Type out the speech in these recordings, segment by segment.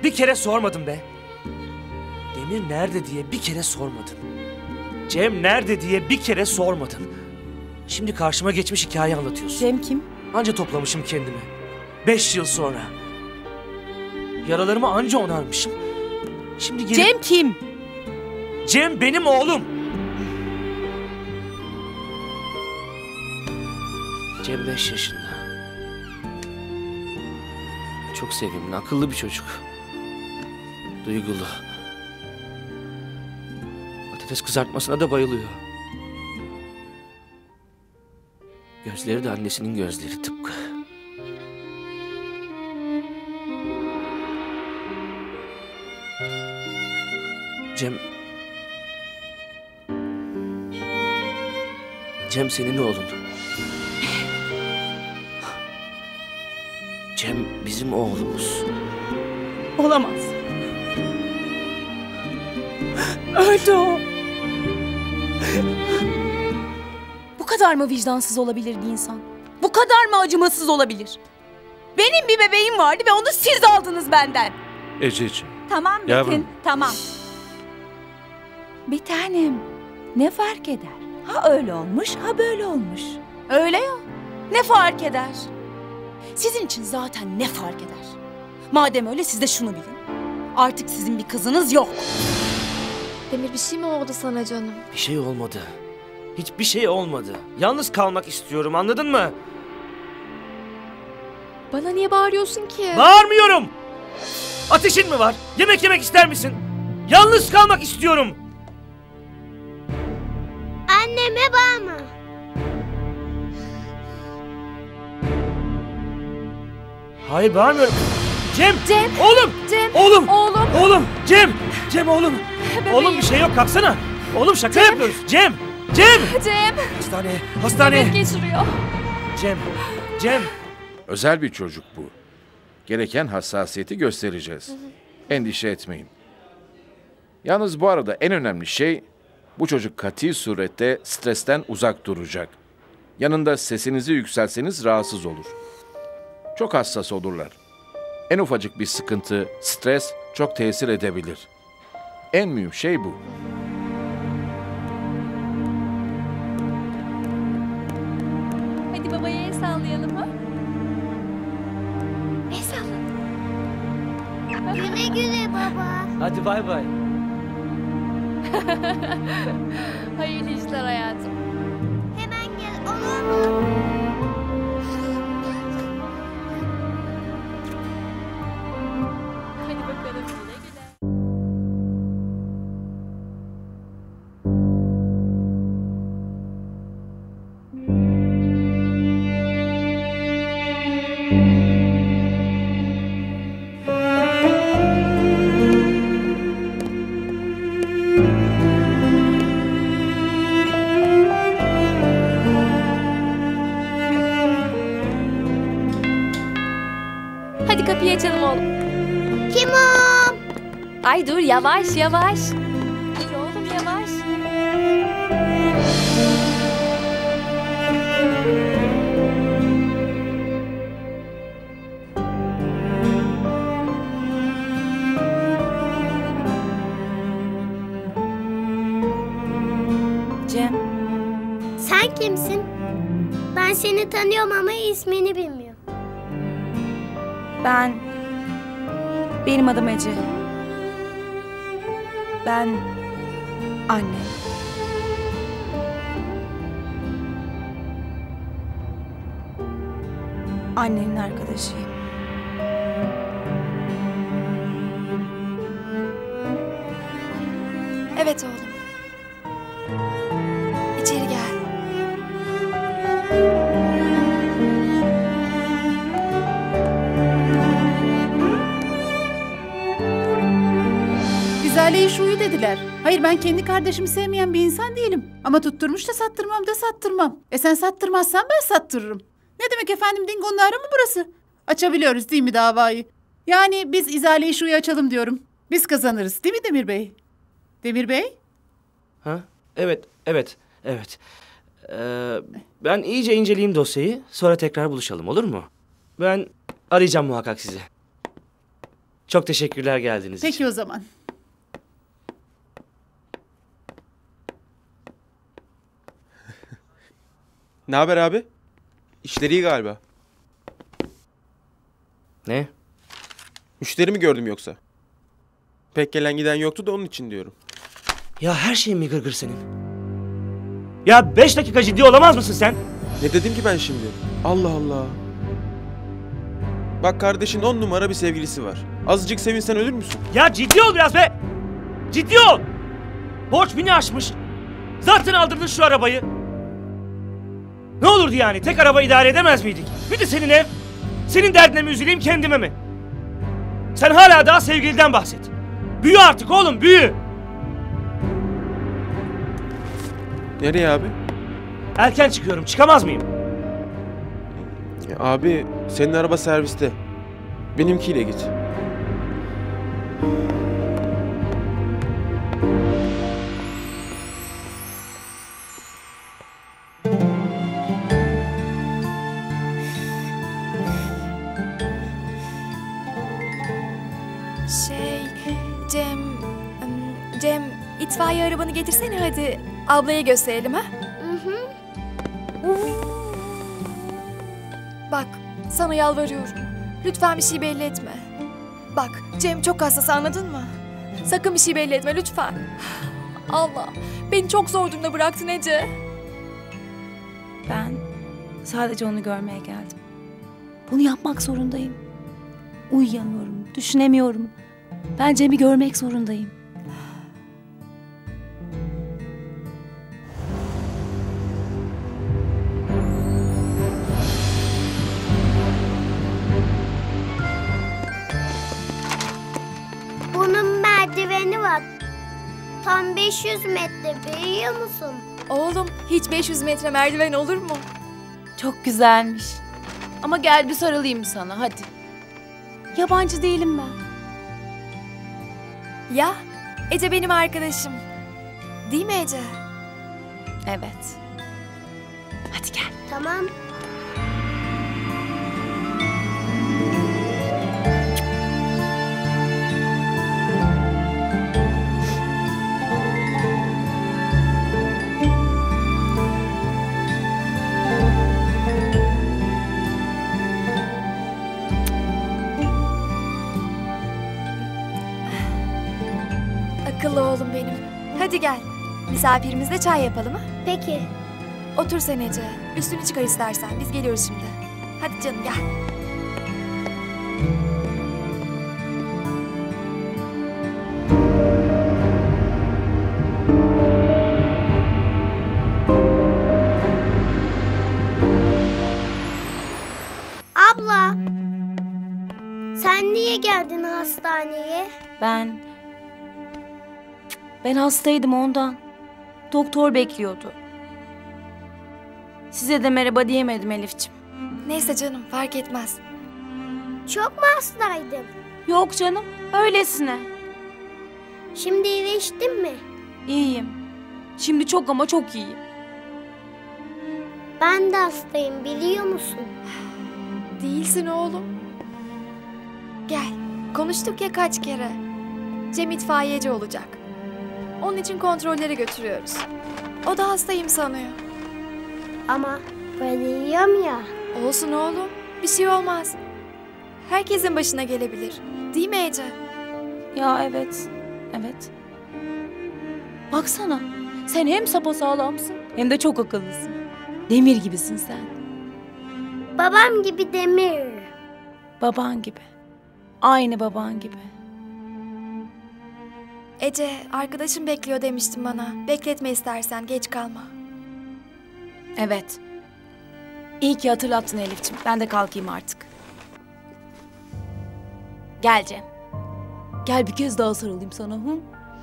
Bir kere sormadım be. Demir nerede diye bir kere sormadın. Cem nerede diye bir kere sormadın. Şimdi karşıma geçmiş hikaye anlatıyorsun. Cem kim? Anca toplamışım kendimi. 5 yıl sonra. Yaralarımı anca onarmışım. Şimdi gelip... Cem kim? Cem benim oğlum. Cem 5 yaşında. Çok sevimli, akıllı bir çocuk. Duygulu. Patates kızartmasına da bayılıyor. Gözleri de annesinin gözleri tıpkı. Cem senin oğlun. Cem bizim oğlumuz. Olamaz. Öldü o. Bu kadar mı vicdansız olabilir bir insan? Bu kadar mı acımasız olabilir? Benim bir bebeğim vardı ve onu siz aldınız benden. Ececiğim. Tamam Yavrum. Metin, tamam. Bir tanem, ne fark eder? Ha öyle olmuş, ha böyle olmuş. Öyle ya. Ne fark eder? Sizin için zaten ne fark eder? Madem öyle siz de şunu bilin. Artık sizin bir kızınız yok. Demir, bir şey mi oldu sana canım? Bir şey olmadı. Hiçbir şey olmadı. Yalnız kalmak istiyorum, anladın mı? Bana niye bağırıyorsun ki? Bağırmıyorum! Ateşin mi var? Yemek yemek ister misin? Yalnız kalmak istiyorum. Anneme bağırma. Hayır, bağırmıyorum. Cem! Cem! Oğlum! Cem! Oğlum! Oğlum! Oğlum! Cem! Cem oğlum! Oğlum bir şey yok, kalksana. Oğlum şaka yapıyoruz. Cem! Cem! Cem! Hastane! Nefes geçiriyor. Cem! Özel bir çocuk bu. Gereken hassasiyeti göstereceğiz. Endişe etmeyin. Yalnız bu arada en önemli şey, bu çocuk kati surette stresten uzak duracak. Yanında sesinizi yükseltseniz rahatsız olur. Çok hassas olurlar. En ufacık bir sıkıntı, stres çok tesir edebilir. En mühim şey bu. Hadi babaya el sallayalım mı? El salla. Güle güle baba. Hadi bay bay. Hayırlı işler hayatım. Hemen gel olur mu? Hadi bakalım, güle güle. Hadi kapıyı açalım oğlum. Kim o? Ay dur, yavaş yavaş. Dur oğlum, yavaş. Cem. Sen kimsin? Ben seni tanıyorum ama ismini bilmiyorum. Benim adım Ece. Ben anne. Annenin arkadaşıyım. Evet oğlum. İçeri gel. İzale-i şuyu dediler. Hayır, ben kendi kardeşimi sevmeyen bir insan değilim. Ama tutturmuş da sattırmam da sattırmam. Sen sattırmazsan ben sattırırım. Ne demek efendim, Dingo'nun ağrı mı burası? Açabiliyoruz değil mi davayı? Yani biz izale-i şuyu açalım diyorum. Biz kazanırız değil mi Demir Bey? Demir Bey? Ha? Evet. Ben iyice inceleyeyim dosyayı. Sonra tekrar buluşalım, olur mu? Ben arayacağım muhakkak sizi. Çok teşekkürler geldiğiniz için. Peki o zaman. Ne haber abi? İşleri iyi galiba. Ne? Müşteri mi gördüm yoksa? Pek gelen giden yoktu da onun için diyorum. Ya her şeyin mi gırgır senin? Ya 5 dakika ciddi olamaz mısın sen? Ne dedim ki ben şimdi? Allah Allah. Bak kardeşin 10 numara bir sevgilisi var. Azıcık sevinsen ölür müsün? Ya ciddi ol biraz be! Ciddi ol! Borç bini aşmış. Zaten aldırdın şu arabayı. Ne olurdu yani? Tek araba idare edemez miydik? Bir de senin ev. Senin derdine mi üzüleyim kendime mi? Sen hala daha sevgiliden bahset. Büyü artık oğlum, büyü! Nereye abi? Erken çıkıyorum, çıkamaz mıyım? Ya abi senin araba serviste. Benimkiyle git. Cem, itfaiye arabanı getirsene hadi. Ablaya gösterelim ha. Bak, sana yalvarıyorum. Lütfen bir şey belli etme. Bak, Cem çok hassas, anladın mı? Sakın bir şey belli etme lütfen. Allah, beni çok zor durumda bıraktın Ece. Ben sadece onu görmeye geldim. Bunu yapmak zorundayım. Uyuyamıyorum, düşünemiyorum. Ben Cem'i görmek zorundayım. Bunun merdiveni var. Tam 500 metre, biliyor musun? Oğlum, hiç 500 metre merdiven olur mu? Çok güzelmiş. Ama gel bir sarılayım sana hadi. Yabancı değilim ben. Ya, Ece benim arkadaşım. Değil mi Ece? Evet. Hadi gel. Tamam. Akıllı oğlum benim. Hadi gel. Misafirimizle çay yapalım ha? Peki. Otur sen Ece. Üstünü çıkar istersen. Biz geliyoruz şimdi. Hadi canım gel. Abla. Sen niye geldin hastaneye? Ben hastaydım ondan. Doktor bekliyordu. Size de merhaba diyemedim Elif'ciğim. Neyse canım, fark etmez. Çok mu hastaydın? Yok canım, öylesine. Şimdi iyileştin mi? İyiyim. Şimdi çok ama çok iyiyim. Ben de hastayım, biliyor musun? Değilsin oğlum. Gel. Konuştuk ya kaç kere. Cem itfaiyeci olacak. Onun için kontrollere götürüyoruz. O da hastayım sanıyor. Ama ben iyiyim ya. Olsun oğlum. Bir şey olmaz. Herkesin başına gelebilir. Değil mi Ece? Ya evet. Evet. Baksana. Sen hem sapasağlamsın hem de çok akıllısın. Demir gibisin sen. Babam gibi demir. Baban gibi. Aynı baban gibi. Ece, arkadaşım bekliyor demiştin bana. Bekletme istersen, geç kalma. Evet. İyi ki hatırlattın Elif'ciğim. Ben de kalkayım artık. Gel Cem. Gel bir kez daha sarılayım sana. Hı?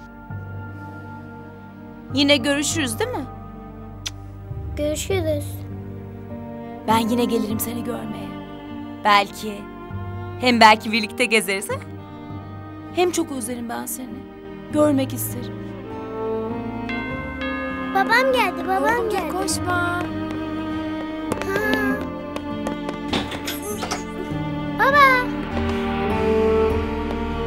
Yine görüşürüz değil mi? Görüşürüz. Ben yine gelirim seni görmeye. Belki. Hem belki birlikte gezeriz ha? Hem çok özlerim ben seni. Görmek isterim. Babam geldi, babam Oğlum geldi. koşma. Baba.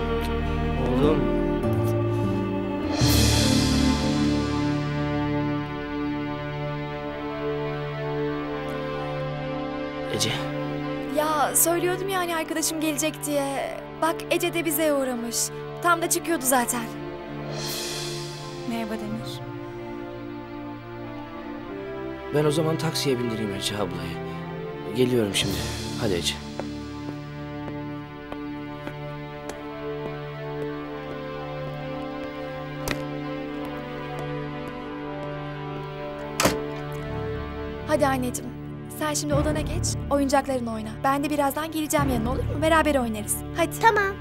Ece. Ya söylüyordum ya hani arkadaşım gelecek diye. Bak Ece de bize uğramış. Tam da çıkıyordu zaten. Merhaba Demir. Ben o zaman taksiye bindireyim Ece ablayı. Geliyorum şimdi. Hadi Ece. Hadi anneciğim. Sen şimdi odana geç, oyuncaklarını oyna. Ben de birazdan geleceğim yanına, olur mu? Beraber oynarız. Hadi. Tamam.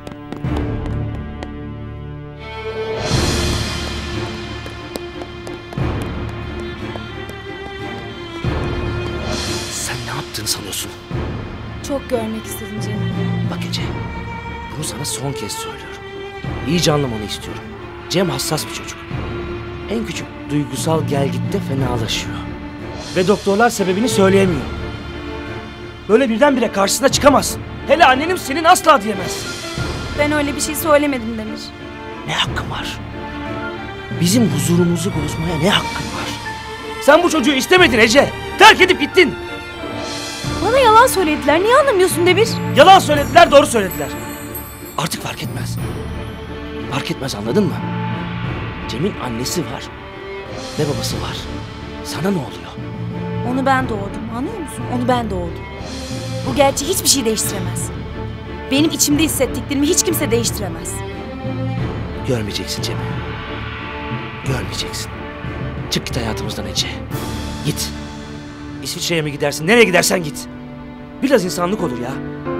Sen ne yaptığını sanıyorsun? Çok görmek istedim Cem. Bak Ece, bunu sana son kez söylüyorum. İyice anlamanı istiyorum. Cem hassas bir çocuk. En küçük duygusal gelgitte fenalaşıyor. Ve doktorlar sebebini söyleyemiyor. Böyle birdenbire karşısına çıkamazsın. Hele annenim senin asla diyemezsin. Ben öyle bir şey söylemedim Demir. Ne hakkın var? Bizim huzurumuzu bozmaya ne hakkın var? Sen bu çocuğu istemedin Ece. Terk edip gittin. Bana yalan söylediler. Niye anlamıyorsun Demir? Yalan söylediler, doğru söylediler. Artık fark etmez. Fark etmez, anladın mı? Cem'in annesi var ve babası var. Sana ne oluyor? Onu ben doğurdum. Anlıyor musun? Onu ben doğurdum. Bu gerçi hiçbir şey değiştiremez. Benim içimde hissettiklerimi hiç kimse değiştiremez. Görmeyeceksin Cem'i. Görmeyeceksin. Çık git hayatımızdan Ece. Git. İsviçre'ye mi gidersin? Nereye gidersen git. Biraz insanlık olur ya.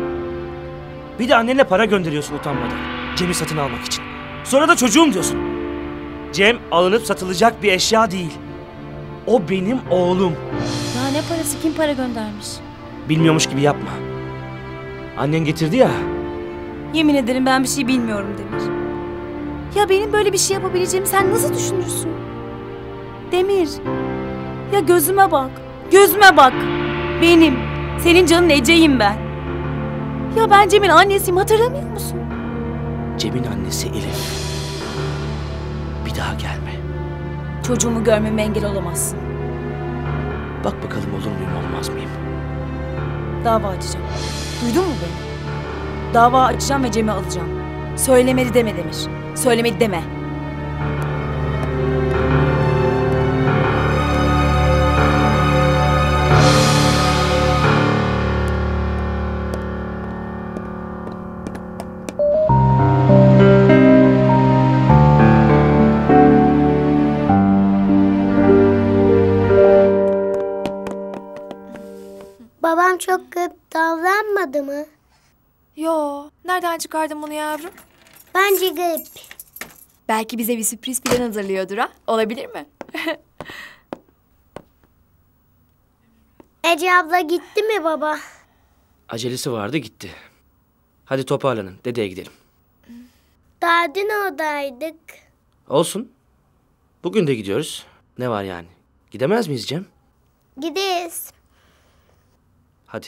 Bir de annenle para gönderiyorsun utanmadan. Cem'i satın almak için. Sonra da çocuğum diyorsun. Cem alınıp satılacak bir eşya değil. O benim oğlum. Ya ne parası? Kim para göndermiş? Bilmiyormuş gibi yapma. Annen getirdi ya. Yemin ederim ben bir şey bilmiyorum Demir. Ya benim böyle bir şey yapabileceğimi sen nasıl düşünürsün? Demir. Ya gözüme bak. Gözüme bak. Benim. Senin canın Ece'yim ben. Ya ben Cem'in annesiyim, hatırlamıyor musun? Cem'in annesi Elif. Bir daha gelme. Çocuğumu görmeme engel olamazsın. Bak bakalım olur muyum olmaz mıyım? Dava açacağım. Duydun mu beni? Dava açacağım ve Cem'i alacağım. Söylemedi deme Demir. Söylemedi deme. Babam çok garip davranmadı mı? Yo, nereden çıkardın bunu yavrum? Bence garip. Belki bize bir sürpriz plan hazırlıyordur ha? Olabilir mi? Ece abla gitti mi baba? Acelesi vardı, gitti. Hadi toparlanın, dedeye gidelim. Daha dün oradaydık. Olsun. Bugün de gidiyoruz. Ne var yani? Gidemez miyiz Cem? Gideriz. Hadi.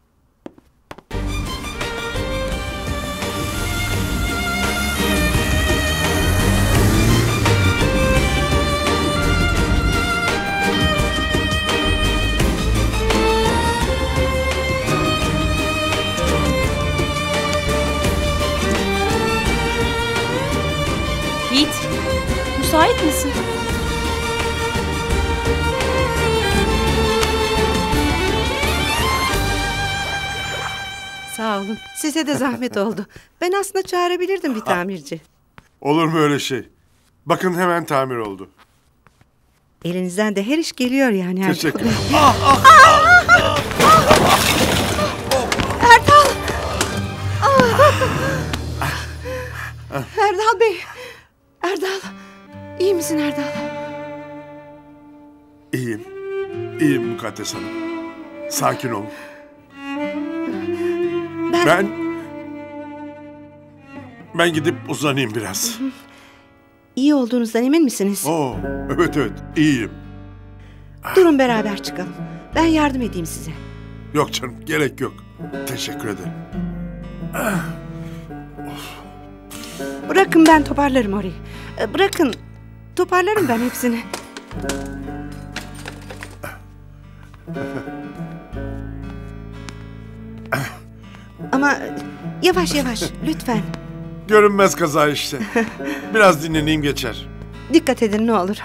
Yiğit, müsait misin? Sağ olun. Size de zahmet oldu. Ben aslında çağırabilirdim bir tamirci. Olur mu öyle şey? Bakın hemen tamir oldu. Elinizden de her iş geliyor yani. Teşekkür ederim. Erdal! Erdal Bey! Erdal! İyi misin Erdal? İyiyim. İyiyim Mukaddes Hanım. Sakin olun. Ben gidip uzanayım biraz. İyi olduğunuzdan emin misiniz? Oo, evet iyiyim. Durun beraber çıkalım. Ben yardım edeyim size. Yok canım, gerek yok. Teşekkür ederim. Bırakın ben toparlarım orayı. Bırakın. Toparlarım ben hepsini. Ama yavaş yavaş lütfen. Görünmez kaza işte. Biraz dinleneyim geçer. Dikkat edin ne olur.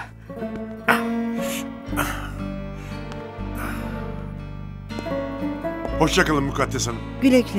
Hoşça kalın Mukaddes Hanım. Güle güle.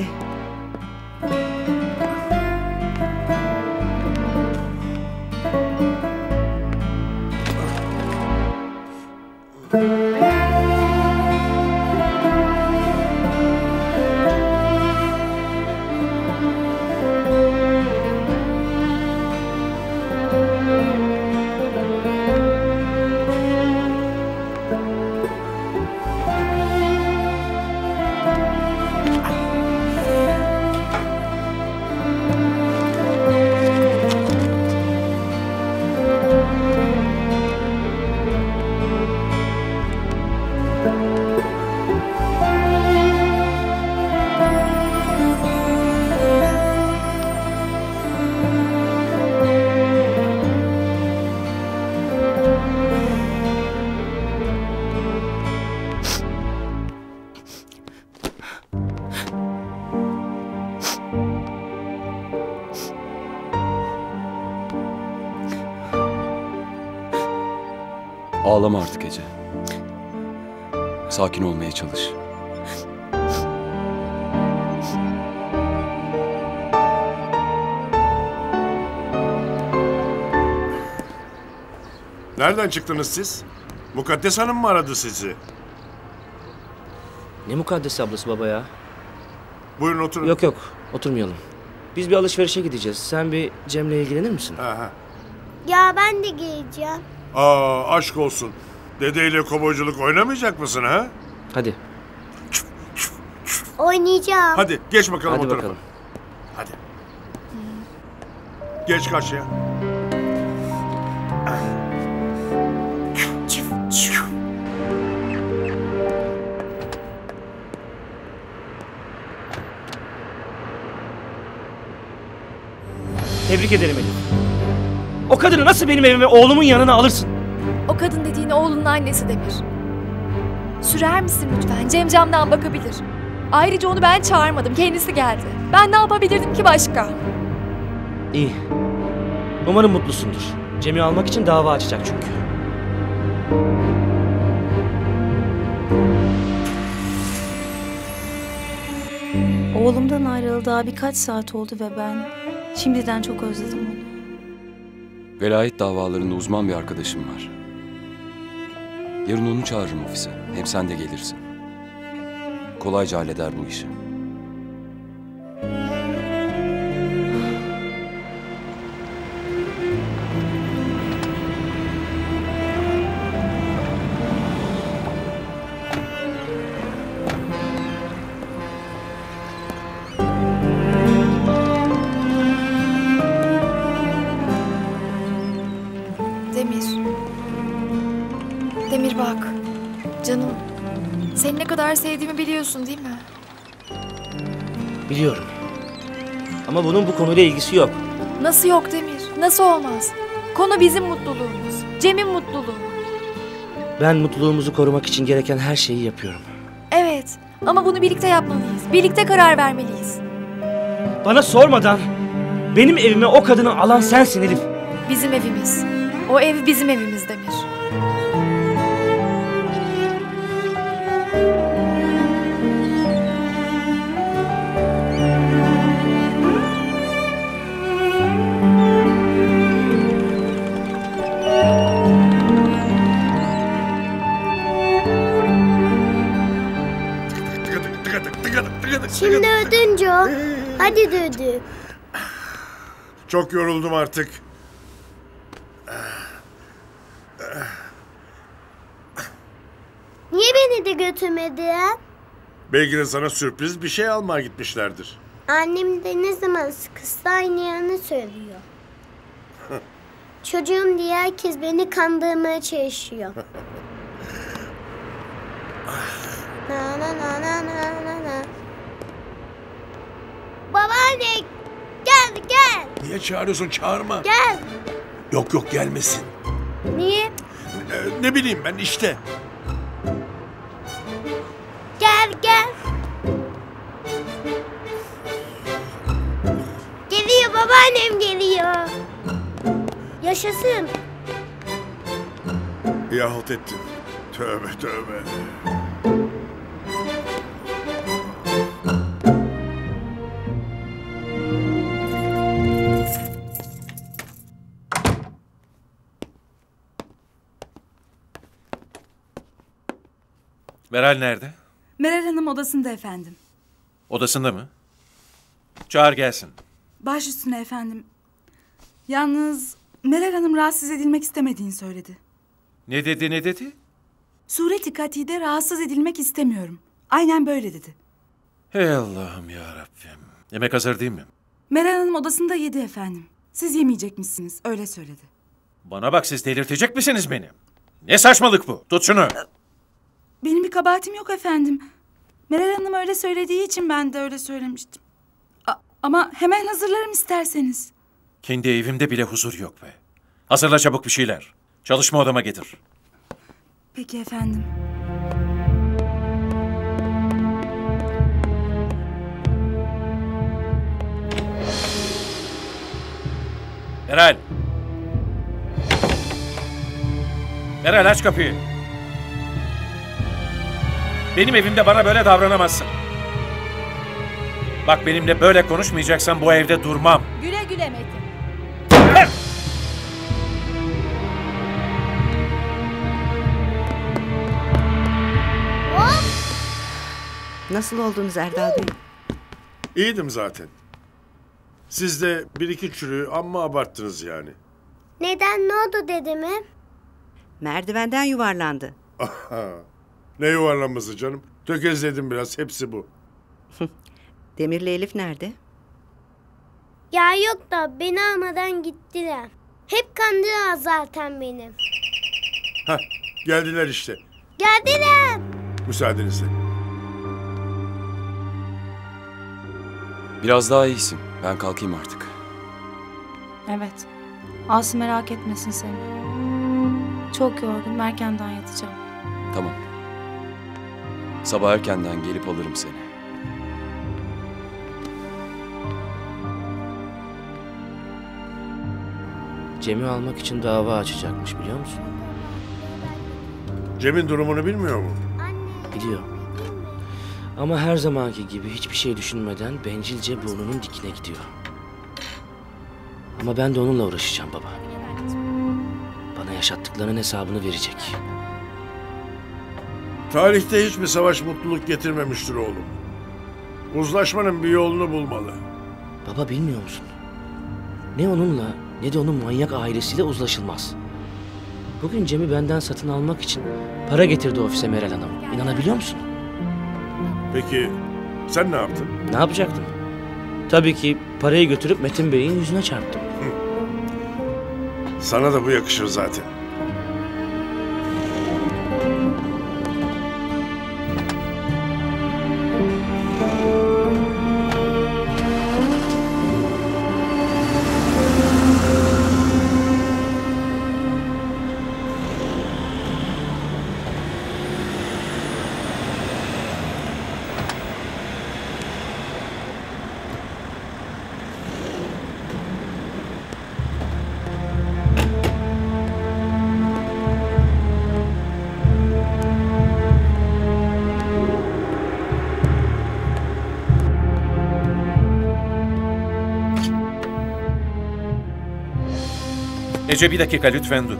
Ağlama artık Ece. Sakin olmaya çalış. Nereden çıktınız siz? Mukaddes Hanım mı aradı sizi? Ne mukaddes ablası baba ya? Buyurun oturun. Yok yok, oturmayalım. Biz bir alışverişe gideceğiz. Sen bir Cem'le ilgilenir misin? Aha. Ya ben de geleceğim. Aşk olsun. Dedeyle kovboyculuk oynamayacak mısın ha? Hadi. Oynayacağım. Hadi geç bakalım Hadi o tarafa. bakalım. Hadi. Geç karşıya. Tebrik ederim Elif. O kadını nasıl benim evime oğlumun yanına alırsın? O kadın dediğin oğlunun annesi Demir. Sürer misin lütfen? Cem camdan bakabilir. Ayrıca onu ben çağırmadım. Kendisi geldi. Ben ne yapabilirdim ki başka? İyi. Umarım mutlusundur. Cem'i almak için dava açacak çünkü. Oğlumdan ayrılalı daha birkaç saat oldu ve ben şimdiden çok özledim onu. Velayet davalarında uzman bir arkadaşım var. Yarın onu çağırırım ofise. Hem sen de gelirsin. Kolayca halleder bu işi. Demir bak. Canım. Seni ne kadar sevdiğimi biliyorsun değil mi? Biliyorum. Ama bunun bu konuyla ilgisi yok. Nasıl yok Demir? Nasıl olmaz? Konu bizim mutluluğumuz. Cem'in mutluluğu. Ben mutluluğumuzu korumak için gereken her şeyi yapıyorum. Evet. Ama bunu birlikte yapmalıyız. Birlikte karar vermeliyiz. Bana sormadan benim evime o kadını alan sensin Elif. Bizim evimiz. O ev bizim evimiz Demir. Şimdi ödünce o. Hadi Düdü. Çok yoruldum artık. Niye beni de götürmedin? Belki de sana sürpriz bir şey almaya gitmişlerdir. Annem de ne zaman sıkışsa aynı yanı söylüyor. Çocuğum diye herkes beni kandırmaya çalışıyor. Na na na na na na na. Babaanne gel gel. Niye çağırıyorsun? Çağırma. Gel. Yok yok gelmesin. Niye? Ne bileyim ben işte. Gel gel. Babaannem geliyor. Yaşasın. Yahut ettin. Tövbe tövbe. Meral nerede? Meral Hanım odasında efendim. Odasında mı? Çağır gelsin. Baş üstüne efendim. Yalnız Meral Hanım rahatsız edilmek istemediğini söyledi. Ne dedi ne dedi? Sureti katide rahatsız edilmek istemiyorum. Aynen böyle dedi. Hey Allah'ım ya Rabbim. Yemek hazır değil mi? Meral Hanım odasında yedi efendim. Siz yemeyecekmişsiniz öyle söyledi. Bana bak, siz delirtecek misiniz beni? Ne saçmalık bu? Tut şunu. Benim bir kabahatim yok efendim. Meral Hanım öyle söylediği için ben de öyle söylemiştim. Ama hemen hazırlarım isterseniz. Kendi evimde bile huzur yok be. Hazırla çabuk bir şeyler. Çalışma odama getir. Peki efendim. Meral. Meral, aç kapıyı. Benim evimde bana böyle davranamazsın. Bak, benimle böyle konuşmayacaksan bu evde durmam. Güle güle Metin. Nasıl oldunuz Erdal Bey? İyiydim zaten. Siz de bir iki çürüğü amma abarttınız yani. Neden, ne oldu dedeme? Merdivenden yuvarlandı. Ne yuvarlanması canım? Tökezledim biraz, hepsi bu. Demir'le Elif nerede? Ya yok da beni almadan gittiler. Hep kandırıyorlar zaten beni. Hah, geldiler işte. Geldiler. Müsaadenizle. Biraz daha iyisin. Ben kalkayım artık. Evet. Aslı merak etmesin seni. Çok yorgun, erkenden yatacağım. Tamam. Sabah erkenden gelip alırım seni. Cem'i almak için dava açacakmış, biliyor musun? Cem'in durumunu bilmiyor mu? Biliyor. Ama her zamanki gibi hiçbir şey düşünmeden bencilce burnunun dikine gidiyor. Ama ben de onunla uğraşacağım baba. Bana yaşattıklarının hesabını verecek. Tarihte hiçbir savaş mutluluk getirmemiştir oğlum. Uzlaşmanın bir yolunu bulmalı. Baba, bilmiyor musun? Ne onunla ne de onun manyak ailesiyle uzlaşılmaz. Bugün Cem'i benden satın almak için para getirdi ofise Meral Hanım. İnanabiliyor musun? Peki sen ne yaptın? Ne yapacaktım? Tabii ki parayı götürüp Metin Bey'in yüzüne çarptım. Sana da bu yakışır zaten. Ece, bir dakika lütfen dur.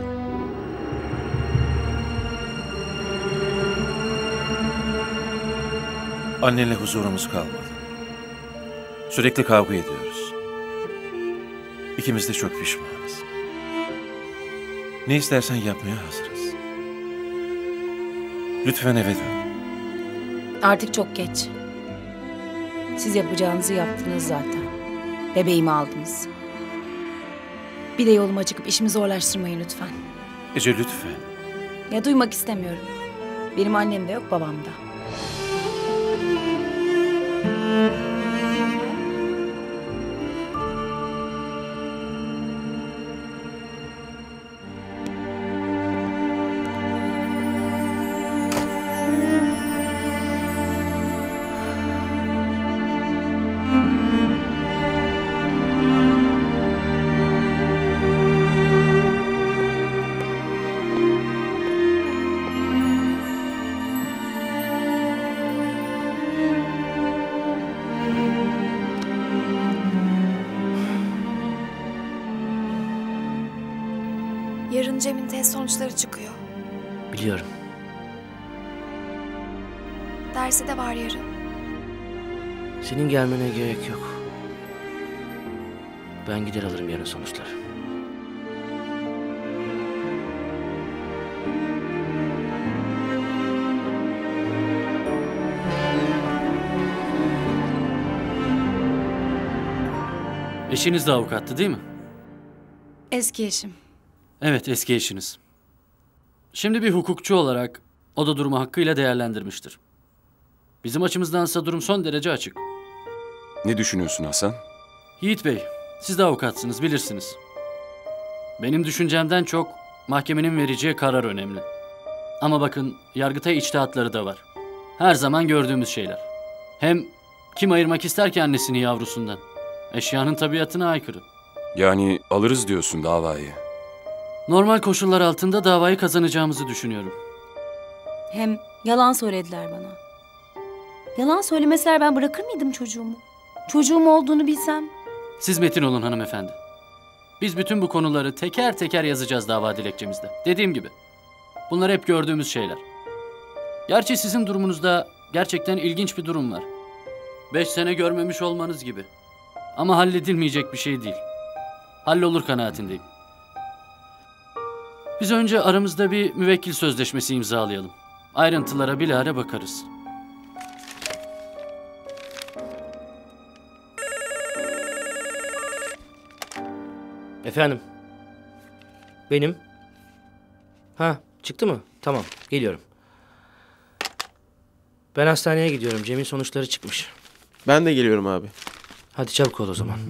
Annenle huzurumuz kalmadı. Sürekli kavga ediyoruz. İkimiz de çok pişmanız. Ne istersen yapmaya hazırız. Lütfen eve dön. Artık çok geç. Siz yapacağınızı yaptınız zaten. Bebeğimi aldınız. Bir de yoluma çıkıp işimi zorlaştırmayın lütfen. Ece, lütfen. Ya duymak istemiyorum. Benim annem de yok, babam da. Yarın Cem'in test sonuçları çıkıyor. Biliyorum. Dersi de var yarın. Senin gelmene gerek yok. Ben gider alırım yarın sonuçları. Eşiniz de avukattı değil mi? Eski eşim. Evet, eski eşiniz. Şimdi bir hukukçu olarak o da durumu hakkıyla değerlendirmiştir. Bizim açımızdansa durum son derece açık. Ne düşünüyorsun Hasan? Yiğit Bey, siz de avukatsınız, bilirsiniz. Benim düşüncemden çok mahkemenin vereceği karar önemli. Ama bakın, Yargıtay içtihatları da var. Her zaman gördüğümüz şeyler. Hem kim ayırmak ister ki annesini yavrusundan? Eşyanın tabiatına aykırı. Yani alırız diyorsun davayı. Normal koşullar altında davayı kazanacağımızı düşünüyorum. Hem yalan söylediler bana. Yalan söylemeseler ben bırakır mıydım çocuğumu? Çocuğum olduğunu bilsem. Siz metin olun hanımefendi. Biz bütün bu konuları teker teker yazacağız dava dilekçemizde. Dediğim gibi. Bunlar hep gördüğümüz şeyler. Gerçi sizin durumunuzda gerçekten ilginç bir durum var. 5 sene görmemiş olmanız gibi. Ama halledilmeyecek bir şey değil. Hallolur kanaatindeyim. Biz önce aramızda bir müvekkil sözleşmesi imzalayalım. Ayrıntılara bilahare bakarız. Efendim? Benim? Ha, çıktı mı? Tamam, geliyorum. Ben hastaneye gidiyorum. Cem'in sonuçları çıkmış. Ben de geliyorum abi. Hadi çabuk ol o zaman.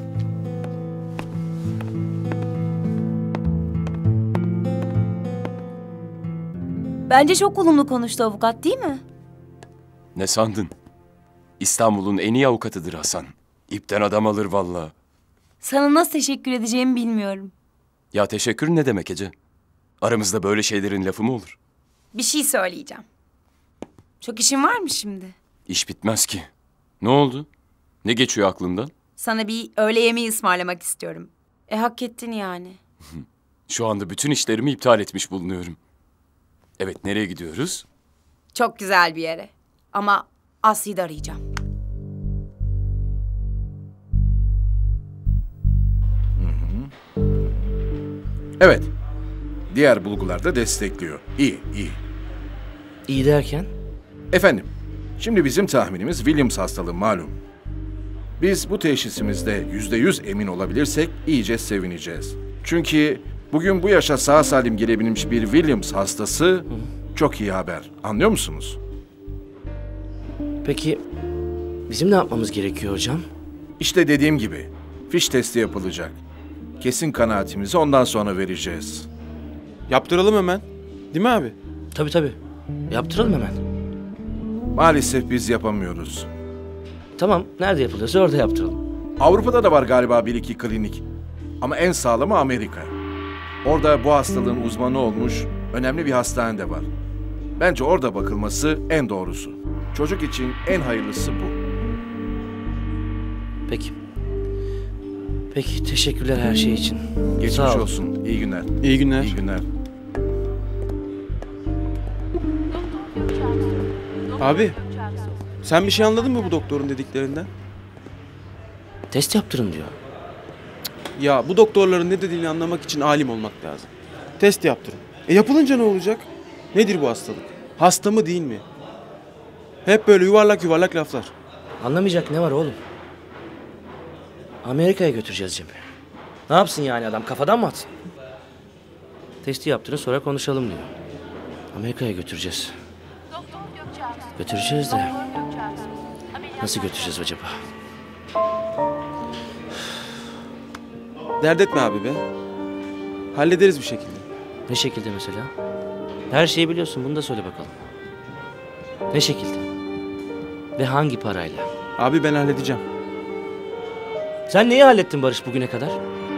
Bence çok olumlu konuştu avukat, değil mi? Ne sandın? İstanbul'un en iyi avukatıdır Hasan. İpten adam alır vallahi. Sana nasıl teşekkür edeceğimi bilmiyorum. Ya teşekkür ne demek Ece? Aramızda böyle şeylerin lafı mı olur? Bir şey söyleyeceğim. Çok işin var mı şimdi? İş bitmez ki. Ne oldu? Ne geçiyor aklından? Sana bir öğle yemeği ısmarlamak istiyorum. Hak ettin yani. Şu anda bütün işlerimi iptal etmiş bulunuyorum. Evet, nereye gidiyoruz? Çok güzel bir yere. Ama Aslı'yı da arayacağım. Evet. Diğer bulgular da destekliyor. İyi, iyi. İyi derken? Efendim, şimdi bizim tahminimiz Williams hastalığı malum. Biz bu teşhisimizde %100 emin olabilirsek iyice sevineceğiz. Çünkü bugün bu yaşa sağ salim gelebilmiş bir Williams hastası çok iyi haber. Anlıyor musunuz? Peki bizim ne yapmamız gerekiyor hocam? İşte dediğim gibi fiş testi yapılacak. Kesin kanaatimizi ondan sonra vereceğiz. Yaptıralım hemen. Değil mi abi? Tabii. Yaptıralım hemen. Maalesef biz yapamıyoruz. Tamam, nerede yapılıyorsa orada yaptıralım. Avrupa'da da var galiba bir iki klinik. Ama en sağlamı Amerika. Orada bu hastalığın uzmanı olmuş önemli bir hastane de var. Bence orada bakılması en doğrusu. Çocuk için en hayırlısı bu. Peki, teşekkürler her şey için. Geçmiş Sağ ol. olsun. İyi günler. İyi günler. İyi günler. Abi, sen bir şey anladın mı bu doktorun dediklerinden? Test yaptırın diyor. Ya bu doktorların ne dediğini anlamak için alim olmak lazım. Test yaptırın. Yapılınca ne olacak? Nedir bu hastalık? Hasta mı değil mi? Hep böyle yuvarlak yuvarlak laflar. Anlamayacak ne var oğlum? Amerika'ya götüreceğiz Cem'i. Ne yapsın yani adam, kafadan mı atsın? Testi yaptırın sonra konuşalım diyor. Amerika'ya götüreceğiz. Götüreceğiz de nasıl götüreceğiz acaba? Dert etme abi be. Hallederiz bir şekilde. Ne şekilde mesela? Her şeyi biliyorsun, bunu da söyle bakalım. Ne şekilde? Ve hangi parayla? Abi ben halledeceğim. Sen neyi hallettin Barış bugüne kadar?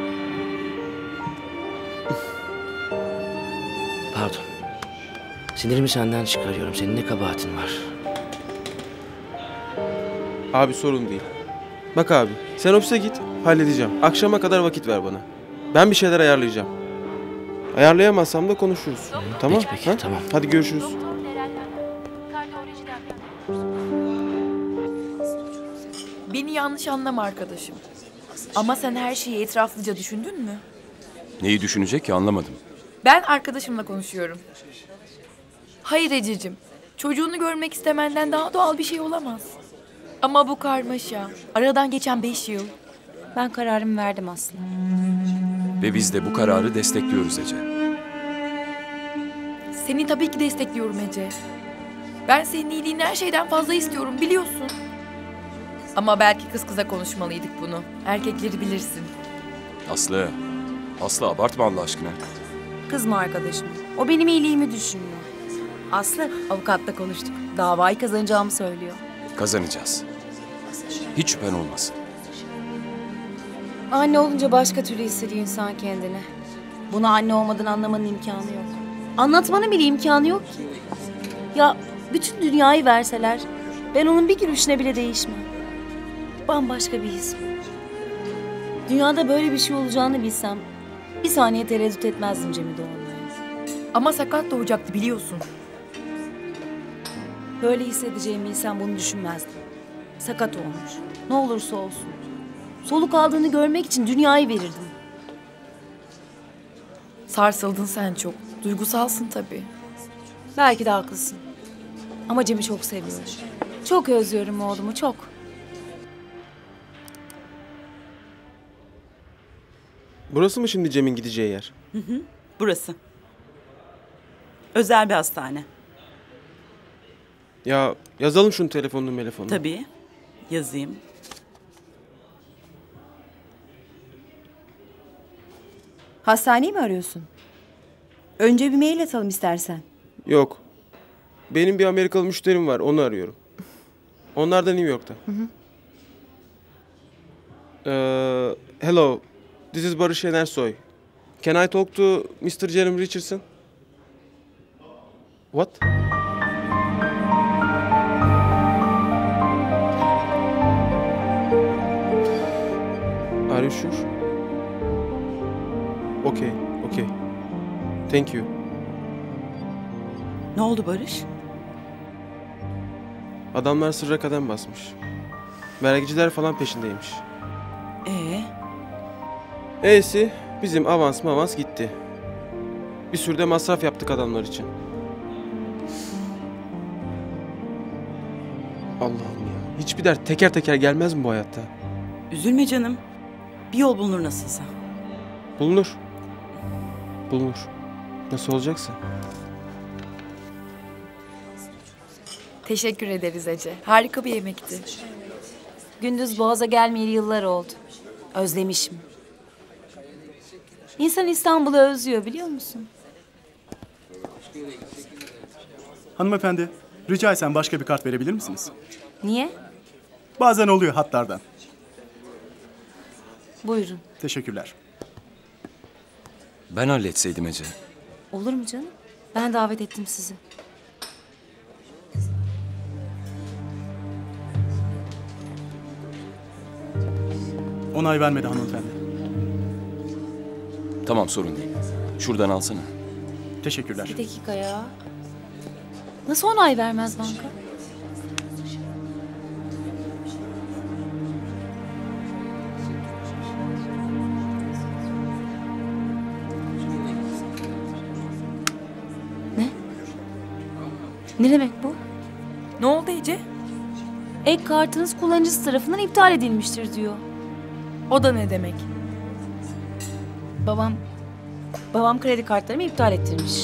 Pardon. Sinirimi senden çıkarıyorum. Senin ne kabahatin var? Abi sorun değil. Bak abi, sen ofise git, halledeceğim. Akşama kadar vakit ver bana. Ben bir şeyler ayarlayacağım. Ayarlayamazsam da konuşuruz. Tamam? Peki, tamam. Hadi görüşürüz. Beni yanlış anlama arkadaşım. Ama sen her şeyi etraflıca düşündün mü? Neyi düşünecek ki anlamadım. Ben arkadaşımla konuşuyorum. Hayır Ececiğim. Çocuğunu görmek istemenden daha doğal bir şey olamaz. Ama bu karmaşa. Aradan geçen 5 yıl. Ben kararımı verdim Aslı. Ve biz de bu kararı destekliyoruz Ece. Seni tabii ki destekliyorum Ece. Ben senin iyiliğini her şeyden fazla istiyorum biliyorsun. Ama belki kız kıza konuşmalıydık bunu. Erkekleri bilirsin. Aslı abartma Allah aşkına. Kızma arkadaşım. O benim iyiliğimi düşünüyor. Aslı, avukatla konuştuk. Davayı kazanacağımı söylüyor. Kazanacağız. Hiç şüphen olmasın. Anne olunca başka türlü hissediyor insan kendini. Bunu anne olmadan anlamanın imkanı yok. Anlatmanın bile imkanı yok ki. Ya bütün dünyayı verseler ben onun bir gülüşüne bile değişmem. Bambaşka bir his bu. Dünyada böyle bir şey olacağını bilsem bir saniye tereddüt etmezdim Cem'i doğurmaya. Ama sakat doğacaktı biliyorsun. Böyle hissedeceğimi bilsem bunu düşünmezdim. Sakat olmuş. Ne olursa olsun. Soluk aldığını görmek için dünyayı verirdim. Sarsıldın sen çok. Duygusalsın tabii. Belki de haklısın. Ama Cem'i çok seviyorum. Çok özlüyorum oğlumu, çok. Burası mı şimdi Cem'in gideceği yer? Burası. Özel bir hastane. Ya yazalım şunu telefonunu. Tabii. Yazayım. Hastaneyi mi arıyorsun? Önce bir mail atalım istersen. Yok. Benim bir Amerikalı müşterim var. Onu arıyorum. Onlar da New York'ta. Hello. This is Barış Yenersoy. Can I talk to Mr. Jeremy Richardson? What? Are you sure? Okay. Thank you. Ne oldu Barış? Adamlar sırra kadem basmış. Vergiciler falan peşindeymiş. E'si bizim avans gitti. Bir sürü de masraf yaptık adamlar için. Allah'ım ya. Hiçbir dert teker teker gelmez mi bu hayatta? Üzülme canım. Bir yol bulunur nasılsa. Bulunur. Nasıl olacaksa. Teşekkür ederiz Ece. Harika bir yemekti. Gündüz Boğaz'a gelmeyeli yıllar oldu. Özlemişim. İnsan İstanbul'u özlüyor biliyor musun? Hanımefendi, rica etsem başka bir kart verebilir misiniz? Niye? Bazen oluyor hatlardan. Buyurun. Teşekkürler. Ben halletseydim Ece. Olur mu canım? Ben davet ettim sizi. Onay vermedi hanımefendi. Tamam sorun değil. Şuradan alsana. Teşekkürler. Bir dakika ya. Nasıl onay vermez banka? Ne demek bu? Ne oldu Ece? Ek kartınız kullanıcısı tarafından iptal edilmiştir diyor. O da ne demek? Babam kredi kartlarımı iptal ettirmiş.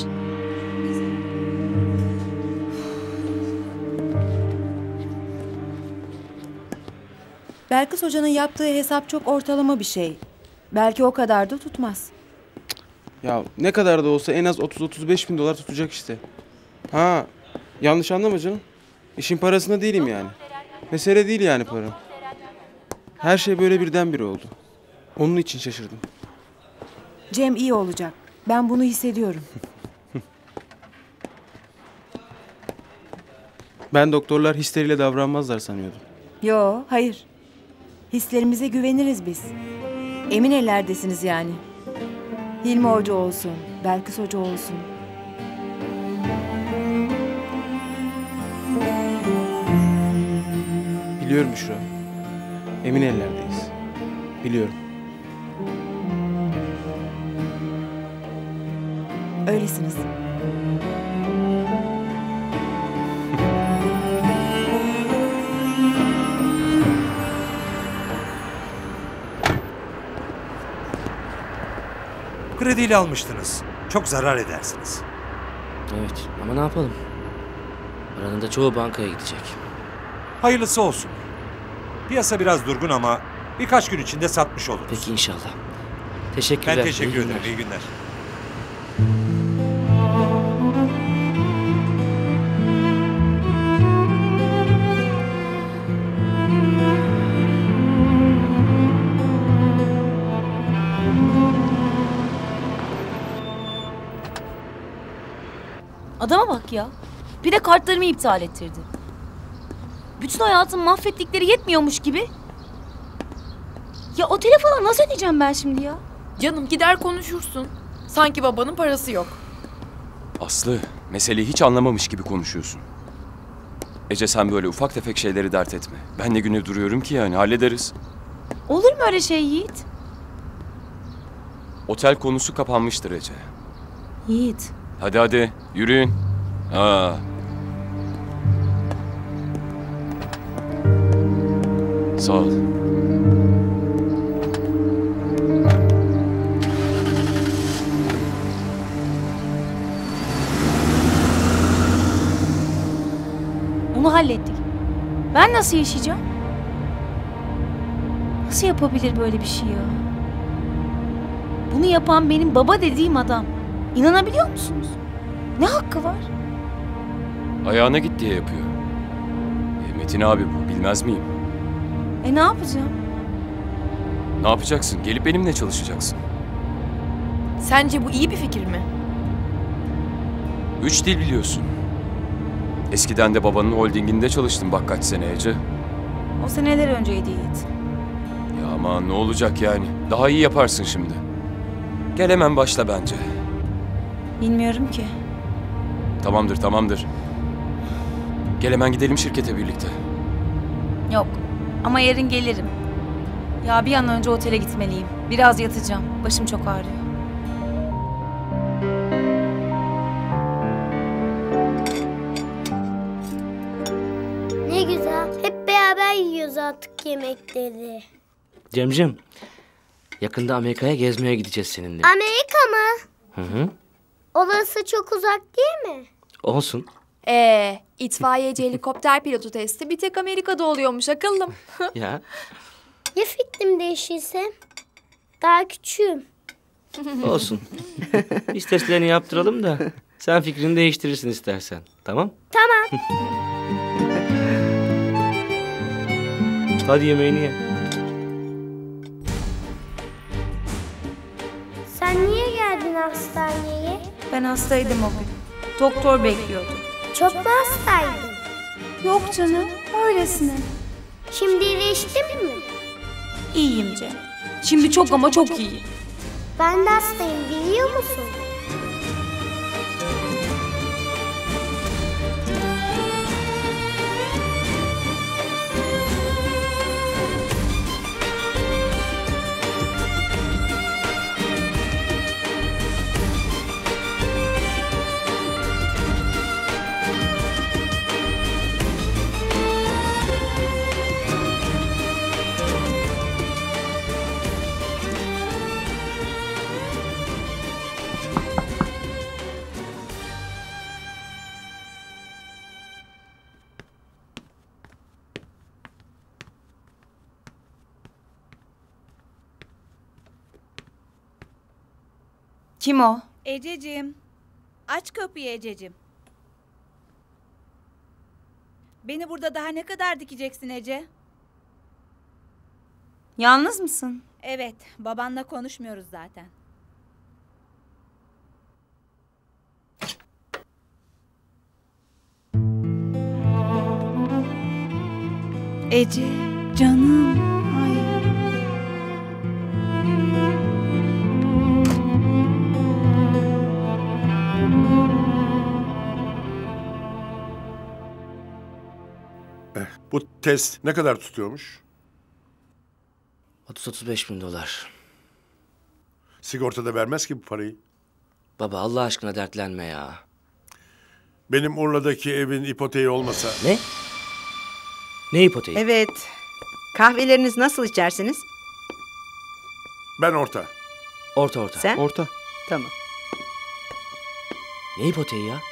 Belkıs Hoca'nın yaptığı hesap çok ortalama bir şey. Belki o kadar da tutmaz. Ya ne kadar da olsa en az 30-35 bin dolar tutacak işte. Ha, yanlış anlama canım. İşin parasında değilim yani. Mesele değil yani para. Her şey böyle birdenbire oldu. Onun için şaşırdım. Cem iyi olacak. Ben bunu hissediyorum. Ben doktorlar histeriyle davranmazlar sanıyordum. Yo, hayır. Hislerimize güveniriz biz. Emin ellerdesiniz yani. Hilmi Hoca olsun, Belkıs Hoca olsun. Biliyorum Büşra. Emin ellerdeyiz. Biliyorum. Öylesiniz. Krediyle almıştınız. Çok zarar edersiniz. Evet ama ne yapalım? Paranın da çoğu bankaya gidecek. Hayırlısı olsun. Piyasa biraz durgun ama birkaç gün içinde satmış oluruz. Peki inşallah. Teşekkürler. Ben teşekkür İyi ederim. günler. İyi günler. Adama bak ya. Bir de kartlarımı iptal ettirdi. Bütün hayatımı mahvettikleri yetmiyormuş gibi. Ya otele falan nasıl ödeyeceğim ben şimdi ya? Canım gider konuşursun. Sanki babanın parası yok. Aslı, meseleyi hiç anlamamış gibi konuşuyorsun. Ece sen böyle ufak tefek şeyleri dert etme. Ben de güne duruyorum ki yani hallederiz. Olur mu öyle şey Yiğit? Otel konusu kapanmıştır Ece. Yiğit. Hadi hadi yürüyün. Sağ ol. Onu hallettik. Ben nasıl yaşayacağım? Nasıl yapabilir böyle bir şey ya? Bunu yapan benim baba dediğim adam. İnanabiliyor musunuz? Ne hakkı var? Ayağına git diye yapıyor. Metin abi bu, bilmez miyim? Ne yapacağım? Ne yapacaksın? Gelip benimle çalışacaksın. Sence bu iyi bir fikir mi? 3 dil biliyorsun. Eskiden de babanın holdinginde çalıştım bak kaç sene Ece. O seneler önceydi Yiğit. Ya aman ne olacak yani? Daha iyi yaparsın şimdi. Gel hemen başla bence. Bilmiyorum ki. Tamamdır tamamdır. Gel hemen gidelim şirkete birlikte. Yok ama yarın gelirim. Ya bir an önce otele gitmeliyim. Biraz yatacağım. Başım çok ağrıyor. Ne güzel. Hep beraber yiyoruz artık yemekleri. Cemcim, yakında Amerika'ya gezmeye gideceğiz seninle. Amerika mı? Hı. Orası çok uzak değil mi? Olsun. İtfaiyeci helikopter pilotu testi bir tek Amerika'da oluyormuş akıllım. Ya. Ya fikrim değişirse? Daha küçüğüm. Olsun. Biz testlerini yaptıralım da sen fikrini değiştirirsin istersen. Tamam? Tamam. Hadi yemeğini ye. Sen niye geldin hastaneye? Ben hastaydım o gün. Doktor bekliyordu. Çok mu hastaydın? Yok canım, öylesine. Şimdi iyileştin mi? İyiyim Cem. Şimdi çok ama çok iyiyim. Ben de hastayım biliyor musun? Kim o? Ececiğim. Aç kapıyı Ececiğim. Beni burada daha ne kadar dikeceksin Ece? Yalnız mısın? Evet, babanla konuşmuyoruz zaten. Ece, canım. Ay. Bu test ne kadar tutuyormuş? 30-35 bin dolar. Sigorta da vermez ki bu parayı. Baba Allah aşkına dertlenme ya. Benim Urla'daki evin ipoteği olmasa... Ne? Ne ipoteği? Evet. Kahveleriniz nasıl içersiniz? Ben orta. Orta. Sen? Orta. Tamam. Ne ipoteği ya?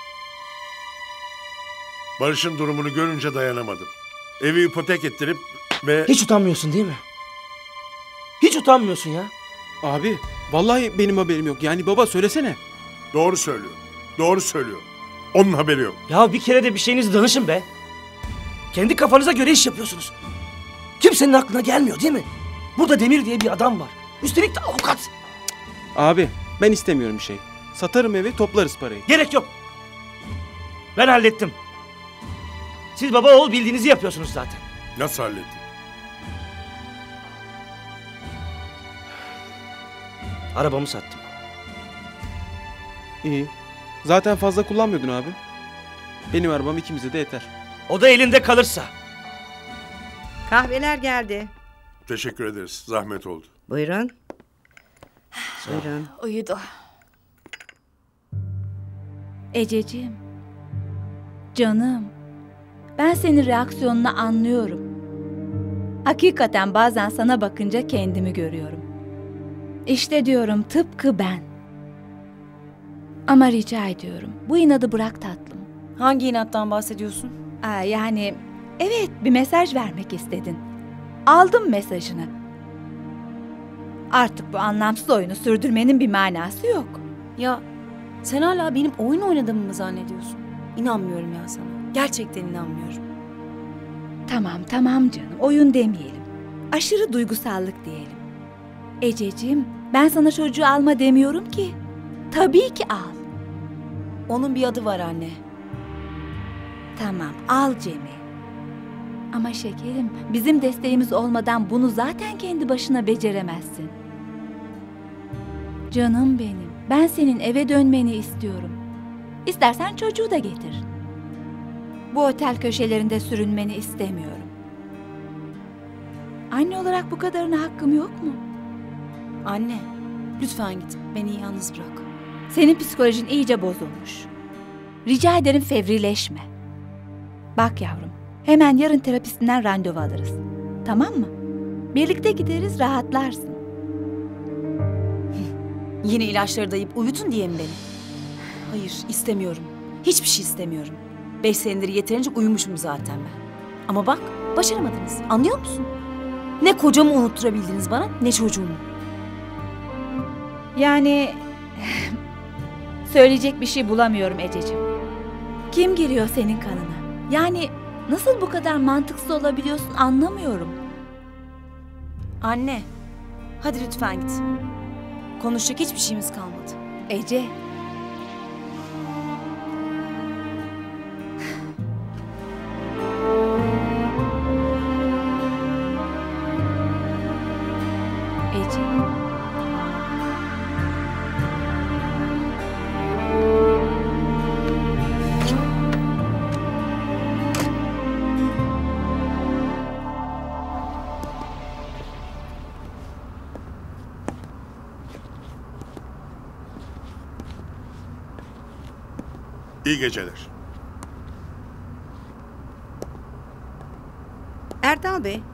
Barış'ın durumunu görünce dayanamadım. Evi ipotek ettirip ve... Hiç utanmıyorsun değil mi? Hiç utanmıyorsun ya. Abi vallahi benim haberim yok. Yani baba söylesene. Doğru söylüyor. Doğru söylüyor. Onun haberi yok. Ya bir kere de bir şeyinizi danışın be. Kendi kafanıza göre iş yapıyorsunuz. Kimsenin aklına gelmiyor değil mi? Burada Demir diye bir adam var. Üstelik de avukat. Abi ben istemiyorum bir şey. Satarım evi, toplarız parayı. Gerek yok. Ben hallettim. Siz baba oğul bildiğinizi yapıyorsunuz zaten. Nasıl hallettin? Arabamı sattım. İyi. Zaten fazla kullanmıyordun abi. Benim arabam ikimize de yeter. O da elinde kalırsa. Kahveler geldi. Teşekkür ederiz. Zahmet oldu. Buyurun. Buyurun. Uyudu. Ececiğim. Canım. Ben senin reaksiyonunu anlıyorum. Hakikaten bazen sana bakınca kendimi görüyorum. İşte diyorum tıpkı ben. Ama rica ediyorum. Bu inadı bırak tatlım. Hangi inattan bahsediyorsun? Yani evet bir mesaj vermek istedin. Aldım mesajını. Artık bu anlamsız oyunu sürdürmenin bir manası yok. Ya sen hala benim oyun oynadığımı mı zannediyorsun? İnanmıyorum ya sana. Gerçekten inanmıyorum. Tamam canım oyun demeyelim. Aşırı duygusallık diyelim. Ececiğim ben sana çocuğu alma demiyorum ki. Tabii ki al. Onun bir adı var anne. Tamam al Cem'i. Ama şekerim bizim desteğimiz olmadan bunu zaten kendi başına beceremezsin. Canım benim ben senin eve dönmeni istiyorum. İstersen çocuğu da getir. Bu otel köşelerinde sürünmeni istemiyorum. Anne olarak bu kadarına hakkım yok mu? Anne lütfen git beni yalnız bırak. Senin psikolojin iyice bozulmuş. Rica ederim fevrileşme. Bak yavrum, hemen yarın terapistinden randevu alırız. Tamam mı? Birlikte gideriz, rahatlarsın. Yine ilaçları dayayıp uyutun diye mi beni? Hayır istemiyorum. Hiçbir şey istemiyorum. 5 senedir yeterince uyumuşum zaten ben. Ama bak başaramadınız. Anlıyor musun? Ne kocamı unutturabildiniz bana ne çocuğumu. Yani söyleyecek bir şey bulamıyorum Ececiğim. Kim giriyor senin kanına? Yani nasıl bu kadar mantıksız olabiliyorsun anlamıyorum. Anne hadi lütfen git. Konuşacak hiçbir şeyimiz kalmadı. Ece. Ece. İyi geceler. Erdal Bey,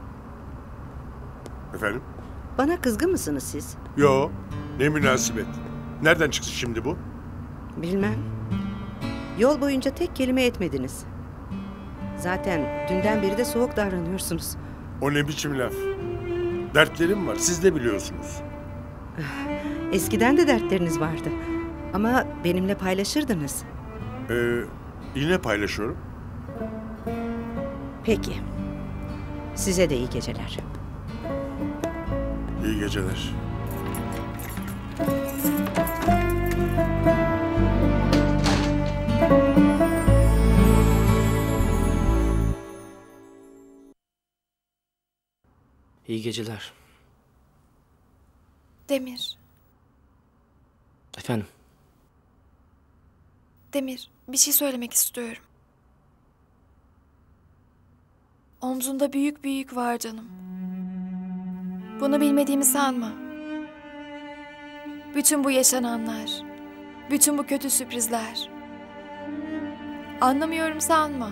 Efendim? bana kızgın mısınız siz? Yo. Ne münasebet. Nereden çıktı şimdi bu? Bilmem. Yol boyunca tek kelime etmediniz. Zaten dünden beri de soğuk davranıyorsunuz. O ne biçim laf? Dertlerim var. Siz de biliyorsunuz. Eskiden de dertleriniz vardı. Ama benimle paylaşırdınız. Yine paylaşıyorum. Peki. Size de iyi geceler. İyi geceler. İyi geceler. Demir, Efendim? Demir, bir şey söylemek istiyorum. Omzunda büyük bir yük var canım. Bunu bilmediğimi sanma. Bütün bu yaşananlar, bütün bu kötü sürprizler. Anlamıyorum sanma.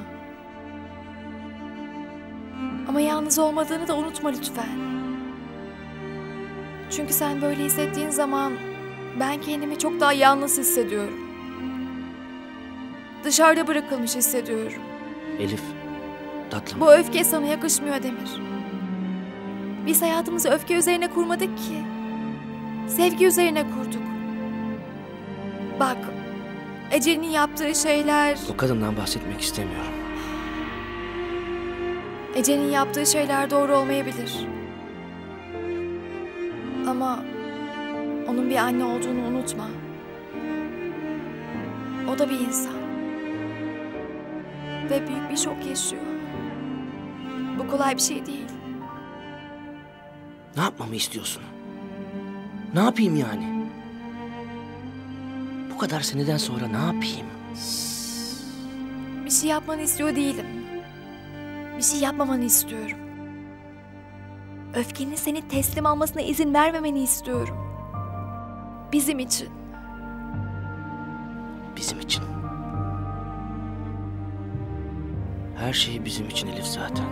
Ama yalnız olmadığını da unutma lütfen. Çünkü sen böyle hissettiğin zaman ben kendimi çok daha yalnız hissediyorum. Dışarıda bırakılmış hissediyorum. Elif, tatlım. Bu öfke sana yakışmıyor Demir. Biz hayatımızı öfke üzerine kurmadık ki. Sevgi üzerine kurduk. Bak, Ece'nin yaptığı şeyler... O kadından bahsetmek istemiyorum. Ece'nin yaptığı şeyler doğru olmayabilir. Ama onun bir anne olduğunu unutma. O da bir insan. Ve büyük bir şok yaşıyor. Bu kolay bir şey değil. Ne yapmamı istiyorsun? Ne yapayım yani? Bu kadar seneden sonra ne yapayım? Bir şey yapmanı istiyor değilim. Bir şey yapmamanı istiyorum. Öfkenin seni teslim almasına izin vermemeni istiyorum. Bizim için. Bizim için. Her şey bizim için Elif zaten.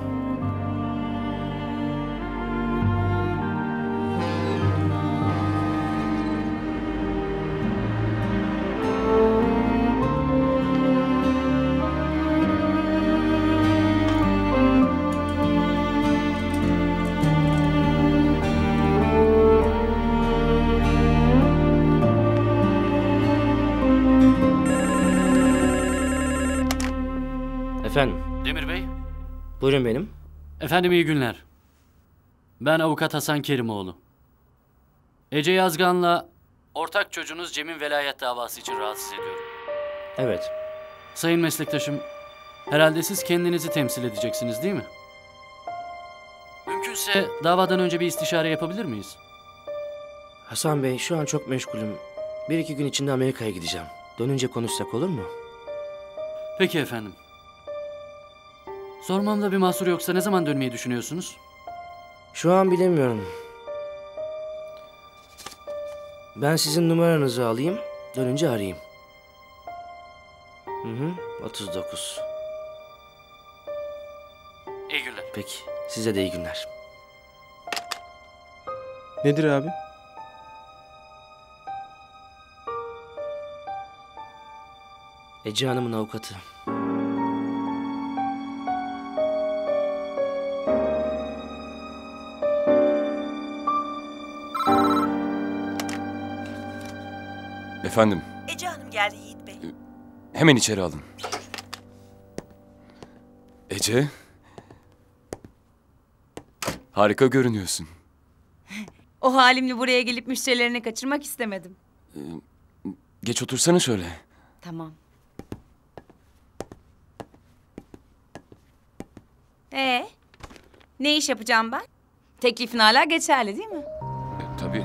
Efendim? Demir Bey. Buyurun benim. Efendim iyi günler. Ben avukat Hasan Kerimoğlu. Ece Yazgan'la ortak çocuğunuz Cem'in velayet davası için rahatsız ediyorum. Evet. Sayın meslektaşım, herhalde siz kendinizi temsil edeceksiniz değil mi? Mümkünse davadan önce bir istişare yapabilir miyiz? Hasan Bey, şu an çok meşgulüm. 1-2 gün içinde Amerika'ya gideceğim. Dönünce konuşsak olur mu? Peki efendim. Sormamda bir mahsur yoksa ne zaman dönmeyi düşünüyorsunuz? Şu an bilemiyorum. Ben sizin numaranızı alayım, dönünce arayayım. 39. İyi günler. Peki, size de iyi günler. Nedir abi? Ece Hanım'ın avukatı. Efendim, Ece Hanım geldi Yiğit Bey. hemen içeri alın. Ece, harika görünüyorsun. O halimle buraya gelip müşterilerini kaçırmak istemedim. Geç otursana şöyle. Tamam. Ne iş yapacağım ben? Teklifin hala geçerli değil mi? Tabii.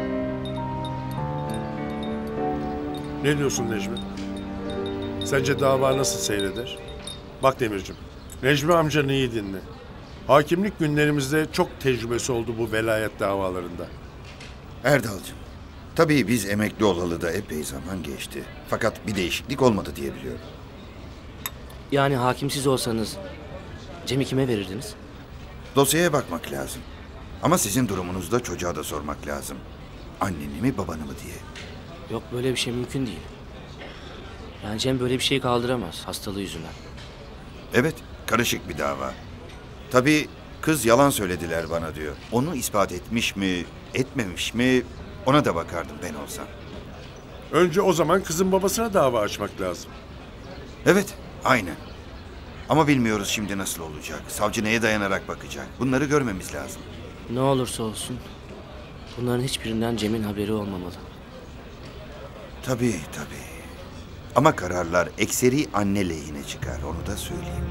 Ne diyorsun Necmi? Sence dava nasıl seyreder? Bak Demircim, Necmi amcanı iyi dinle. Hakimlik günlerimizde çok tecrübesi oldu bu velayet davalarında. Erdal'cığım, tabii biz emekli olalı da epey zaman geçti. Fakat bir değişiklik olmadı diye biliyorum. Yani hakim siz olsanız Cem'i kime verirdiniz? Dosyaya bakmak lazım. Ama sizin durumunuzda çocuğa da sormak lazım. Anneni mi babanı mı diye. Yok, böyle bir şey mümkün değil. Yani Cem böyle bir şeyi kaldıramaz hastalığı yüzünden. Evet, karışık bir dava. Tabii kız yalan söylediler bana diyor. Onu ispat etmiş mi, etmemiş mi ona da bakardım ben olsam. Önce o zaman kızın babasına dava açmak lazım. Evet, aynen. Ama bilmiyoruz şimdi nasıl olacak. Savcı neye dayanarak bakacak. Bunları görmemiz lazım. Ne olursa olsun bunların hiçbirinden Cem'in haberi olmamalı. Tabii. Ama kararlar ekseri anne lehine çıkar, onu da söyleyeyim.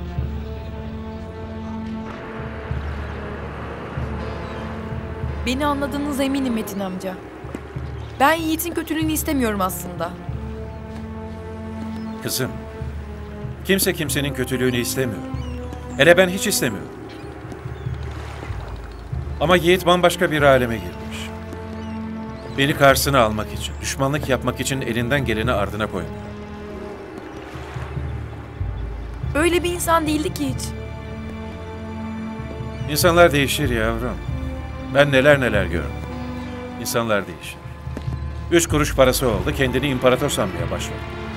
Beni anladığınıza eminim Metin amca. Ben Yiğit'in kötülüğünü istemiyorum aslında. Kızım, kimse kimsenin kötülüğünü istemiyor. Hele ben hiç istemiyorum. Ama Yiğit bambaşka bir aleme girmiş. Beni karşısına almak için, düşmanlık yapmak için elinden geleni ardına koymuyor. Öyle bir insan değildi ki hiç. İnsanlar değişir yavrum. Ben neler neler gördüm. İnsanlar değişir. 3 kuruş parası oldu, kendini imparator sanmaya başladı.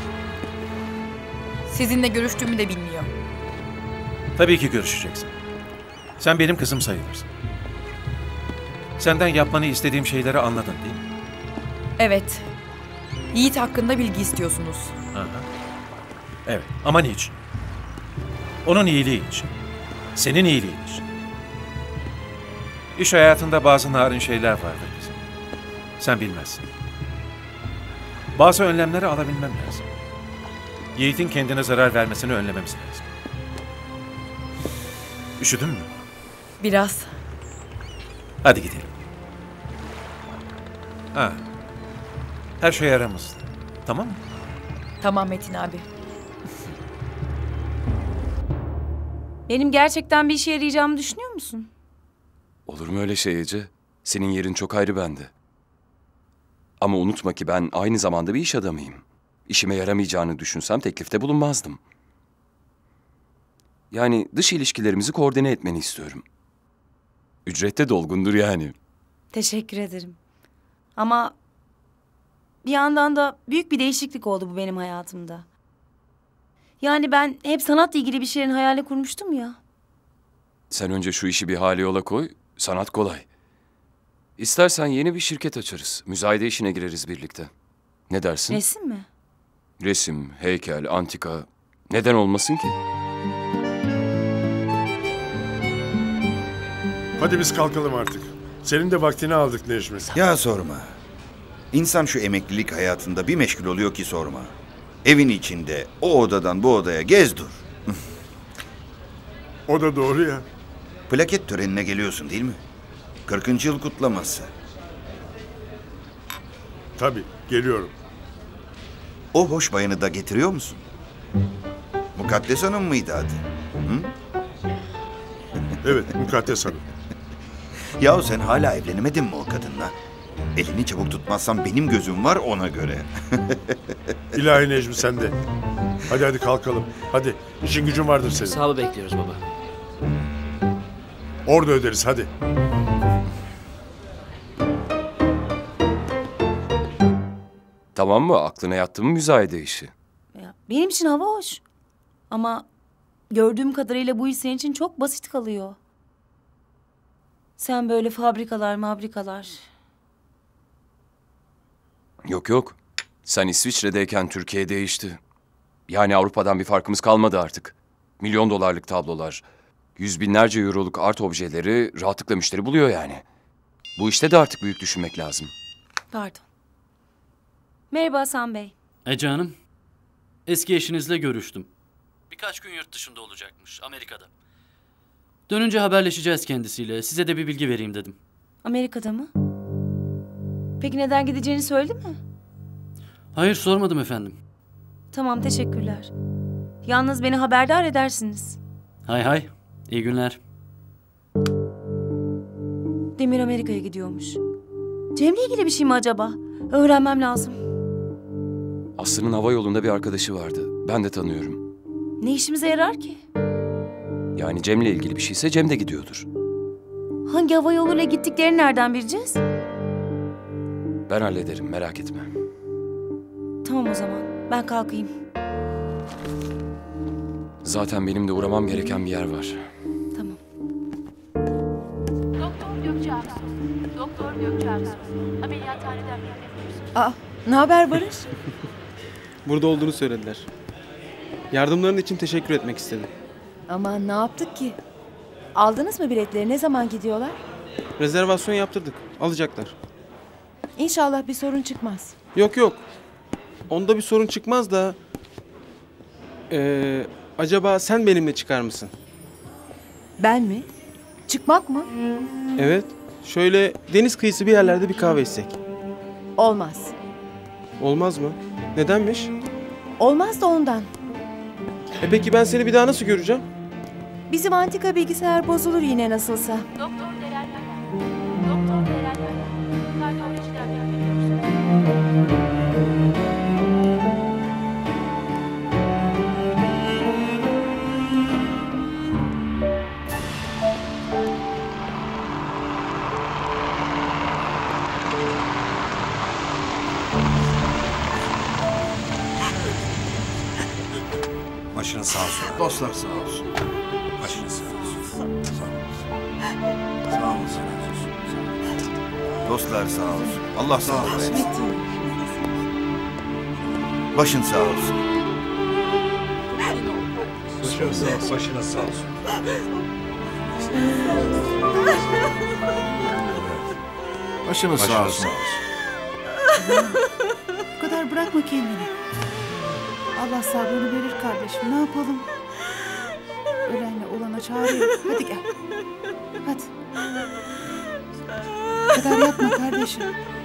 Sizinle görüştüğümü de bilmiyor. Tabii ki görüşeceksin. Sen benim kızım sayılırsın. Senden yapmanı istediğim şeyleri anladın değil mi? Evet. Yiğit hakkında bilgi istiyorsunuz. Aha. Evet, ama niçin? Onun iyiliği için. Senin iyiliğin için. İş hayatında bazı narin şeyler vardır kızım. Sen bilmezsin. Bazı önlemleri alabilmem lazım. Yiğit'in kendine zarar vermesini önlememiz lazım. Üşüdün mü? Biraz. Hadi gidelim. Ha. Her şey aramızda. Tamam mı? Tamam Metin abi. Benim gerçekten bir işe yarayacağımı düşünüyor musun? Olur mu öyle şey Ece? Senin yerin çok ayrı bende. Ama unutma ki ben aynı zamanda bir iş adamıyım. İşime yaramayacağını düşünsem teklifte bulunmazdım. Yani dış ilişkilerimizi koordine etmeni istiyorum. Ücrette dolgundur yani. Teşekkür ederim. Ama bir yandan da büyük bir değişiklik oldu bu benim hayatımda. Yani ben hep sanatla ilgili bir şeylerin hayali kurmuştum ya. Sen önce şu işi bir hale yola koy, sanat kolay. İstersen yeni bir şirket açarız. Müzayede işine gireriz birlikte. Ne dersin? Resim mi? Resim, heykel, antika. Neden olmasın ki? Hadi biz kalkalım artık. Senin de vaktini aldık Necmi. Ya sorma. İnsan şu emeklilik hayatında bir meşgul oluyor ki sorma. Evin içinde o odadan bu odaya gez dur. O da doğru ya. Plaket törenine geliyorsun değil mi? 40. yıl kutlaması. Tabii, geliyorum. O hoş bayanı da getiriyor musun? Mukaddes Hanım mıydı adı? Hı? Evet, Mukaddes Hanım. Yahu sen hala evlenemedin mi o kadınla? Elini çabuk tutmazsan benim gözüm var ona göre. İlahi Necmi sen de. Hadi kalkalım. Hadi, işin gücün vardır senin. Hesabı bekliyoruz baba. Orada öderiz hadi. Tamam mı? Aklına yattı mı müzayede işi? Ya, benim için hava hoş. Ama gördüğüm kadarıyla bu iş senin için çok basit kalıyor. Sen böyle fabrikalar. Yok. Sen İsviçre'deyken Türkiye değişti. Yani Avrupa'dan bir farkımız kalmadı artık. Milyon dolarlık tablolar, yüz binlerce euroluk art objeleri rahatlıkla müşteri buluyor yani. Bu işte de artık büyük düşünmek lazım. Pardon. Merhaba Hasan Bey. Ece Hanım, eski eşinizle görüştüm. Birkaç gün yurt dışında olacakmış, Amerika'da. Dönünce haberleşeceğiz kendisiyle. Size de bir bilgi vereyim dedim. Amerika'da mı? Peki neden gideceğini söyledi mi? Hayır, sormadım efendim. Tamam, teşekkürler. Yalnız beni haberdar edersiniz. Hay, iyi günler. Demir Amerika'ya gidiyormuş. Cem'le ilgili bir şey mi acaba? Öğrenmem lazım. Aslı'nın hava yolunda bir arkadaşı vardı. Ben de tanıyorum. Ne işimize yarar ki? Yani Cem'le ilgili bir şeyse Cem de gidiyordur. Hangi hava yoluyla gittiklerini nereden bileceğiz? Ben hallederim, merak etme. Tamam o zaman. Ben kalkayım. Zaten benim de uğramam gereken bir yer var. Tamam. Doktor Gökçe Aksu. Ameliyathaneden Aa, ne haber Barış? Burada olduğunu söylediler. Yardımların için teşekkür etmek istedim. Aman ne yaptık ki? Aldınız mı biletleri? Ne zaman gidiyorlar? Rezervasyon yaptırdık. Alacaklar. İnşallah bir sorun çıkmaz. Yok. Onda bir sorun çıkmaz da... acaba sen benimle çıkar mısın? Ben mi? Çıkmak mı? Evet. Şöyle deniz kıyısı bir yerlerde bir kahve içsek. Olmaz. Olmaz mı? Nedenmiş? Olmaz da ondan. Peki ben seni bir daha nasıl göreceğim? Bizim antika bilgisayar bozulur yine nasılsa. Doktor Meral Hanım, kardiyolojiden bekleniyorsunuz. Başınız sağ olsun. Dostlar sağ olsun. Başınız sağ olsun. Sağ olun. Dostlar sağ olsun. Allah sağ olsun. Başın sağ olsun. Başınız sağ olsun. Başınız sağ olsun. Bu kadar bırakma kendini. Allah sabrını verir kardeşim. Ne yapalım? Ölenle olana çare yok. Hadi gel. Hadi. Bu kadar yapma kardeşim.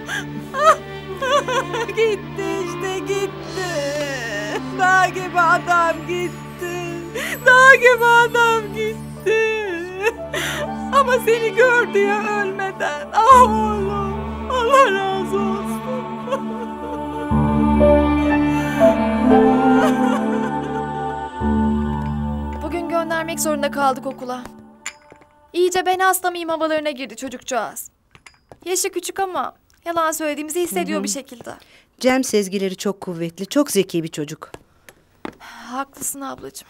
Gitti işte gitti. Dağ gibi adam gitti. Dağ gibi adam gitti. Ama seni gördü ya ölmeden. Ah oğlum. Allah razı olsun. Bugün göndermek zorunda kaldık okula. İyice ben hasta mıyım havalarına girdi çocukcağız. Yaşı küçük ama yalan söylediğimizi hissediyor bir şekilde. Cem sezgileri çok kuvvetli, çok zeki bir çocuk. Haklısın ablacığım.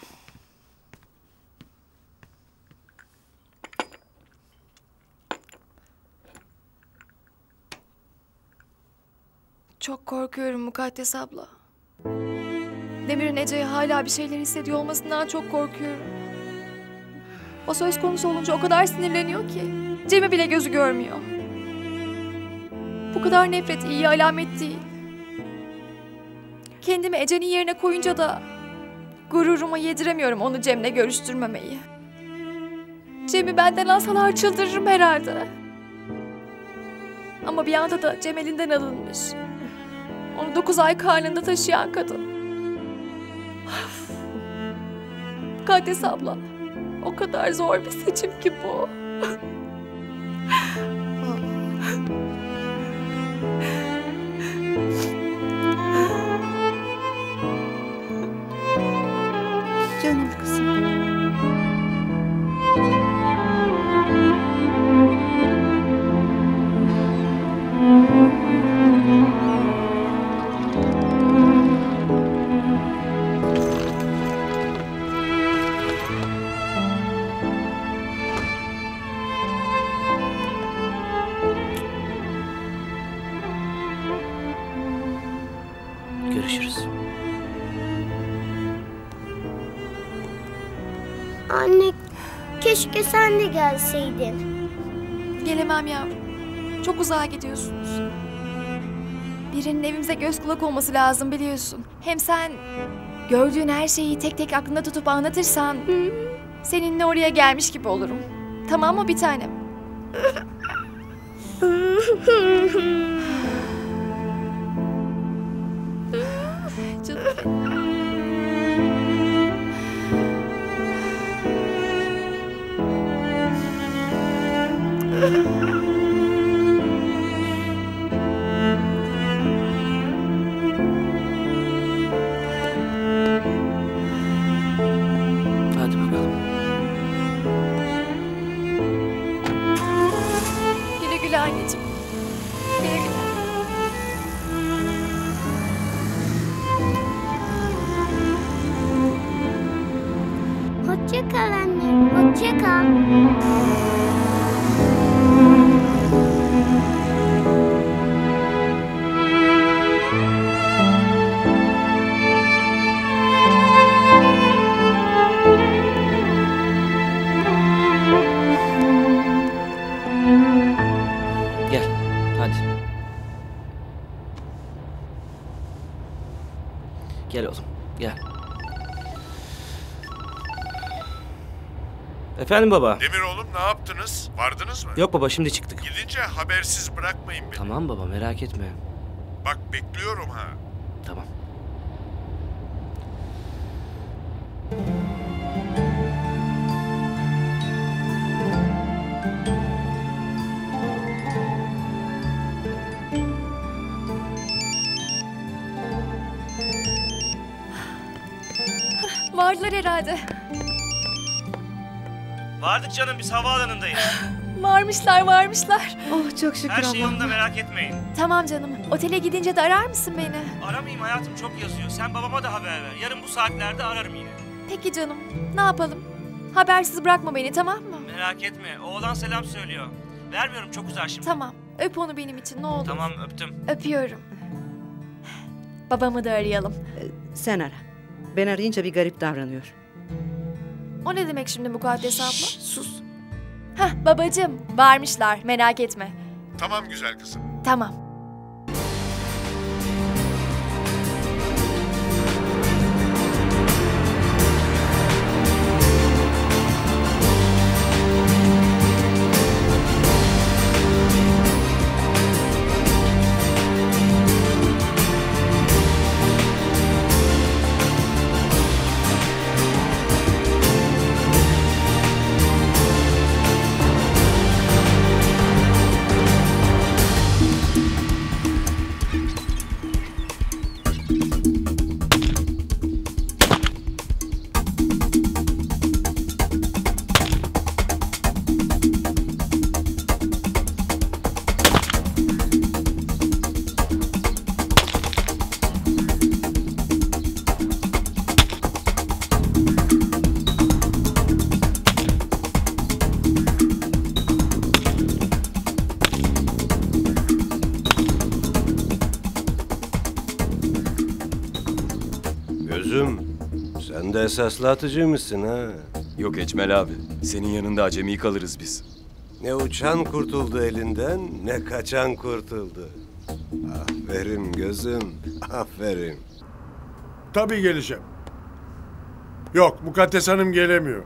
Çok korkuyorum Mukaddes abla. Demir'in Ece'ye hala bir şeyler hissediyor olmasından çok korkuyorum. O söz konusu olunca o kadar sinirleniyor ki Cem'i bile gözü görmüyor. Bu kadar nefret iyi alamet değil. Kendimi Ece'nin yerine koyunca da gururuma yediremiyorum onu Cem'le görüştürmemeyi. Cem'i benden alsalar çıldırırım herhalde. Ama bir anda da Cem elinden alınmış. Onu 9 ay karnında taşıyan kadın. Mukaddes abla, o kadar zor bir seçim ki bu. Canım kızım. Görüşürüz. Anne, keşke sen de gelseydin. Gelemem yavrum. Çok uzağa gidiyorsunuz. Birinin evimize göz kulak olması lazım biliyorsun. Hem sen gördüğün her şeyi tek tek aklında tutup anlatırsan seninle oraya gelmiş gibi olurum. Tamam mı bir tanem? Canım. Hadi bakalım. Güle güle anneciğim. Güle güle. Hoşça kal anne, hoşça kal. Gel. Hadi. Gel oğlum. Gel. Efendim baba. Demir oğlum ne yaptınız? Vardınız mı? Yok baba şimdi çıktık. Gidince habersiz bırakmayın beni. Tamam baba merak etme. Bak bekliyorum ha. Tamam. vardılar herhalde. Vardık canım, biz havaalanındayız. Varmışlar. Oh çok şükür Her şey Allah'ım. yolunda, merak etmeyin. Tamam canım. Otele gidince de arar mısın beni? Aramayayım hayatım, çok yazıyor. Sen babama da haber ver. Yarın bu saatlerde ararım yine. Peki canım. Ne yapalım? Habersiz bırakma beni, tamam mı? Merak etme, oğlan selam söylüyor. Vermiyorum, çok uzar şimdi. Tamam. Öp onu benim için ne olur. Tamam, öptüm. Öpüyorum. Babamı da arayalım. Sen ara. Ben arayınca bir garip davranıyor. O ne demek şimdi Mukaddes abla? Sus. Hah babacığım. Varmışlar. Merak etme. Tamam güzel kızım. Tamam. Gözüm, sen de esaslı atıcıymışsın ha. Yok Ecmel abi. Senin yanında acemi kalırız biz. Ne uçan kurtuldu elinden, ne kaçan kurtuldu. Aferin gözüm, aferin. Tabii geleceğim. Yok, Mukaddes Hanım gelemiyor.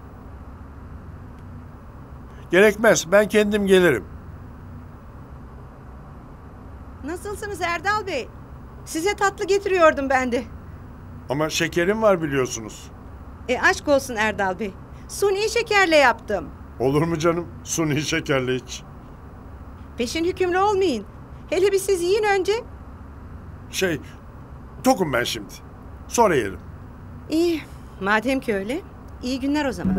Gerekmez, ben kendim gelirim. Nasılsınız Erdal Bey? Size tatlı getiriyordum ben de. Ama şekerim var biliyorsunuz. Aşk olsun Erdal Bey. Suni şekerle yaptım. Olur mu canım? Suni şekerle hiç. Peşin hükümlü olmayın. Hele bir siz yiyin önce. Tokum ben şimdi. Sonra yerim. İyi. Madem ki öyle. İyi günler o zaman.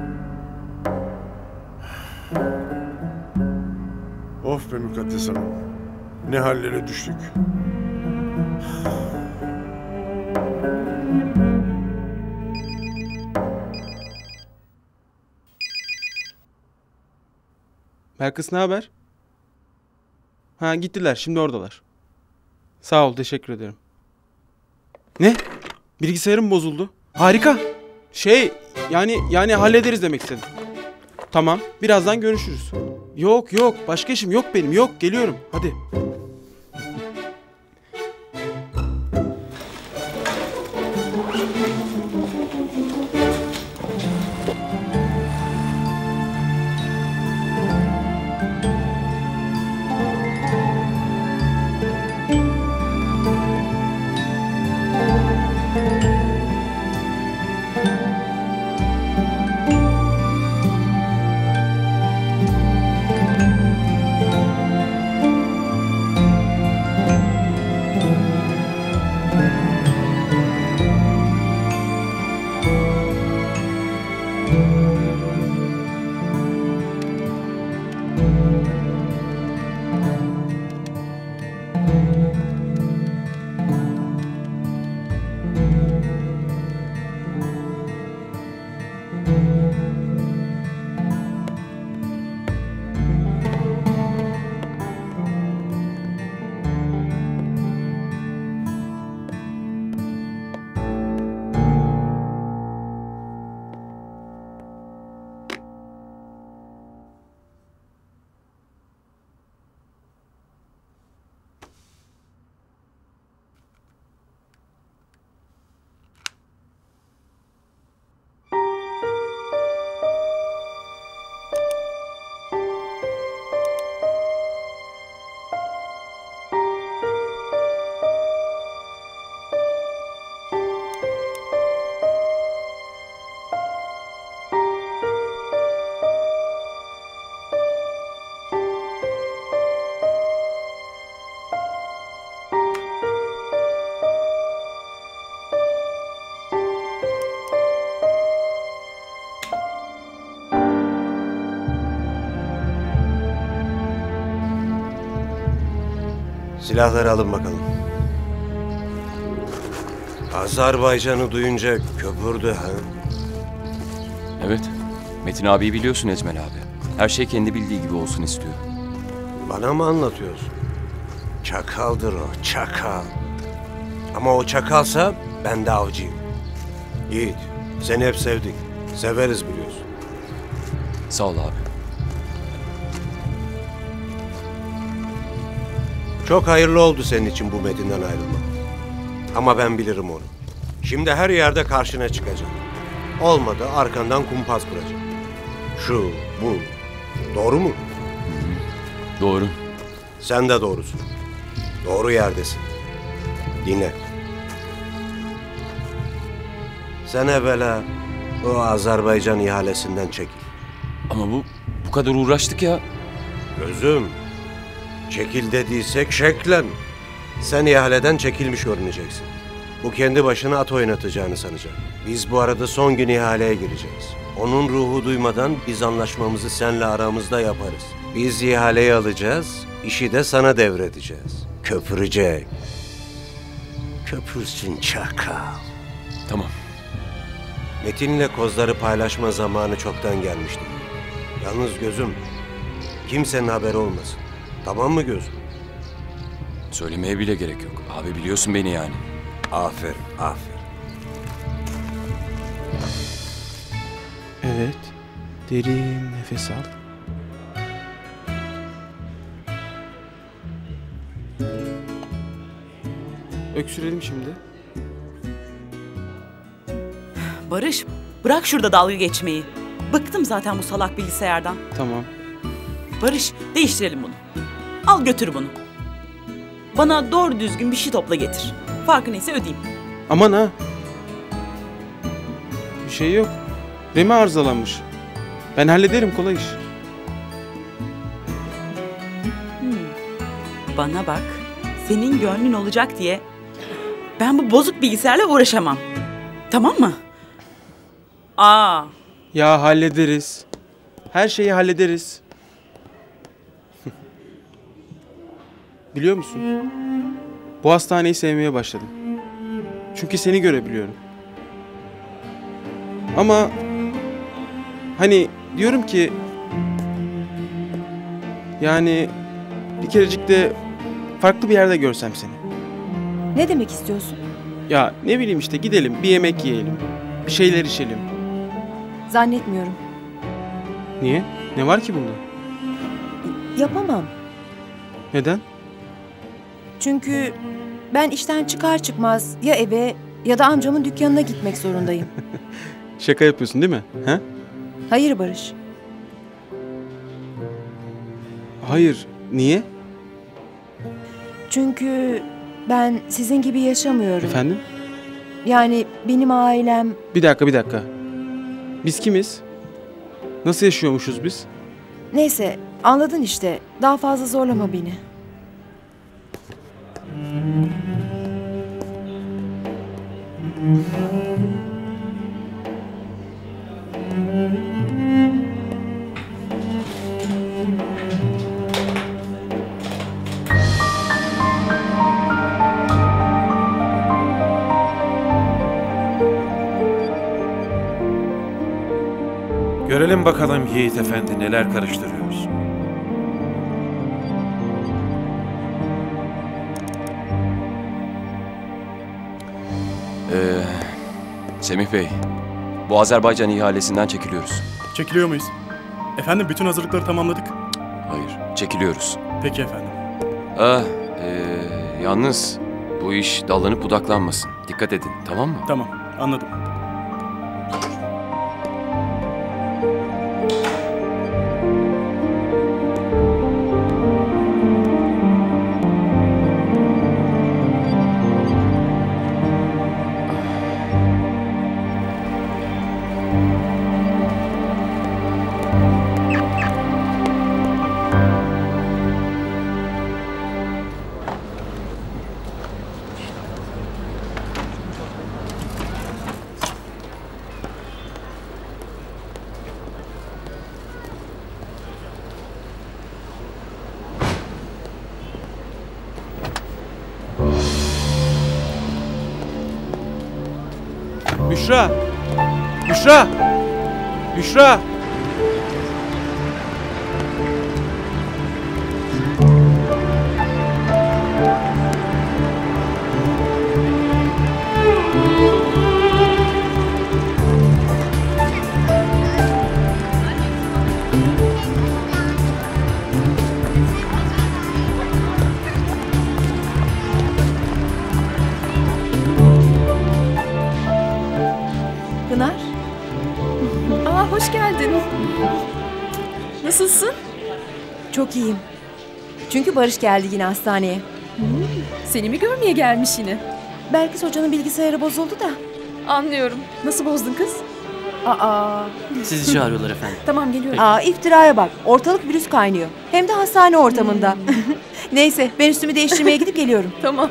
Of be Mukaddes Hanım. Ne hallere düştük. Belkıs ne haber? Ha gittiler, şimdi oradalar. Sağ ol, teşekkür ederim. Ne? Bilgisayarım bozuldu. Harika. Yani hallederiz demek istedim. Tamam, birazdan görüşürüz. Yok, başka işim yok benim, yok, geliyorum. Hadi. Silahları alın bakalım. Azerbaycan'ı duyunca köpürdü ha. Evet. Metin abiyi biliyorsun Ecmel abi. Her şey kendi bildiği gibi olsun istiyor. Bana mı anlatıyorsun? Çakaldır o, çakal. Ama o çakalsa ben de avcıyım. Yiğit, seni hep sevdik. Severiz biliyorsun. Sağ ol abi. Çok hayırlı oldu senin için bu Metin'den ayrılmak. Ama ben bilirim onu. Şimdi her yerde karşına çıkacak. Olmadı arkandan kumpas kuracak. Şu, bu. Doğru mu? Doğru. Sen de doğrusun. Doğru yerdesin. Dinle. Sen evvela o Azerbaycan ihalesinden çekil. Ama bu kadar uğraştık ya. Gözüm. Çekil dediysek şeklen. Sen ihaleden çekilmiş görüneceksin. Bu kendi başına at oynatacağını sanacak. Biz bu arada son gün ihaleye gireceğiz. Onun ruhu duymadan biz anlaşmamızı seninle aramızda yaparız. Biz ihaleyi alacağız, işi de sana devredeceğiz. Köpürecek. Köpürsün çakal. Tamam. Metin'le kozları paylaşma zamanı çoktan gelmişti. Yalnız gözüm, kimsenin haberi olmasın. Tamam mı gözüm? Söylemeye bile gerek yok. Abi biliyorsun beni yani. Aferin, aferin. Evet. Derin nefes al. Öksürelim şimdi. Barış, bırak şurada dalga geçmeyi. Bıktım zaten bu salak bilgisayardan. Tamam. Barış, değiştirelim bunu. Al götür bunu. Bana doğru düzgün bir şey topla getir. Farkı neyse ödeyeyim. Aman ha. Bir şey yok. Remi arızalanmış. Ben hallederim, kolay iş. Bana bak, senin gönlün olacak diye ben bu bozuk bilgisayarla uğraşamam. Tamam mı? Ya hallederiz. Her şeyi hallederiz. Biliyor musun? Bu hastaneyi sevmeye başladım. Çünkü seni görebiliyorum. Ama hani diyorum ki yani bir kerecik de farklı bir yerde görsem seni. Ne demek istiyorsun? Ya ne bileyim işte, gidelim bir yemek yiyelim. Bir şeyler içelim. Zannetmiyorum. Niye? Ne var ki bunda? Yapamam. Neden? Çünkü ben işten çıkar çıkmaz ya eve ya da amcamın dükkanına gitmek zorundayım. Şaka yapıyorsun değil mi? He? Hayır Barış. Hayır. Niye? Çünkü ben sizin gibi yaşamıyorum. Efendim? Yani benim ailem... Bir dakika. Biz kimiz? Nasıl yaşıyormuşuz biz? Neyse, anladın işte. Daha fazla zorlama beni. Görelim bakalım Yiğit Efendi neler karıştırıyoruz. Semih Bey, bu Azerbaycan ihalesinden çekiliyoruz. Çekiliyor muyuz? Efendim bütün hazırlıkları tamamladık. Hayır, çekiliyoruz. Peki efendim. Yalnız bu iş dallanıp budaklanmasın. Dikkat edin, tamam mı? Tamam, anladım. Büşra! Büşra! Büşra! Pınar. Aa, hoş geldin. Nasılsın? Çok iyiyim. Çünkü Barış geldi yine hastaneye. Seni mi görmeye gelmiş yine? Belki hocanın bilgisayarı bozuldu da. Anlıyorum. Nasıl bozdun kız? Aa. Sizi çağırıyorlar efendim. Tamam geliyorum. Aa, iftiraya bak. Ortalık virüs kaynıyor. Hem de hastane ortamında. Neyse ben üstümü değiştirmeye gidip geliyorum. Tamam.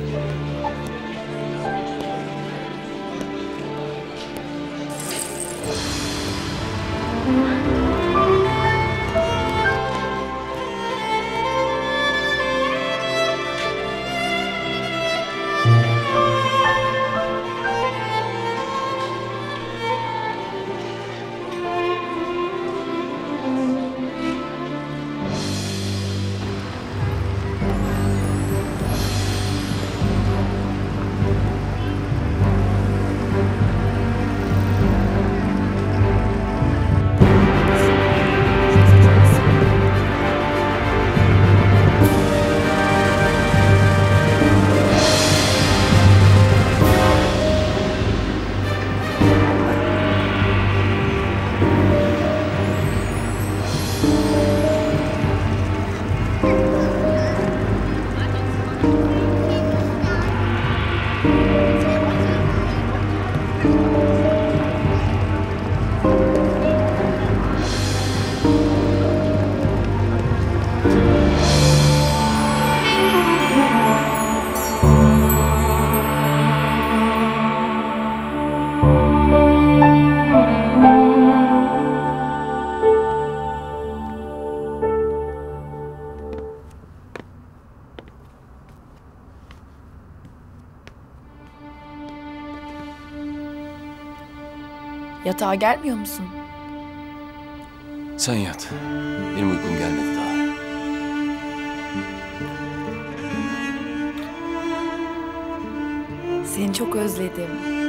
Yatağa gelmiyor musun? Sen yat. Benim uykum gelmedi daha. Seni çok özledim.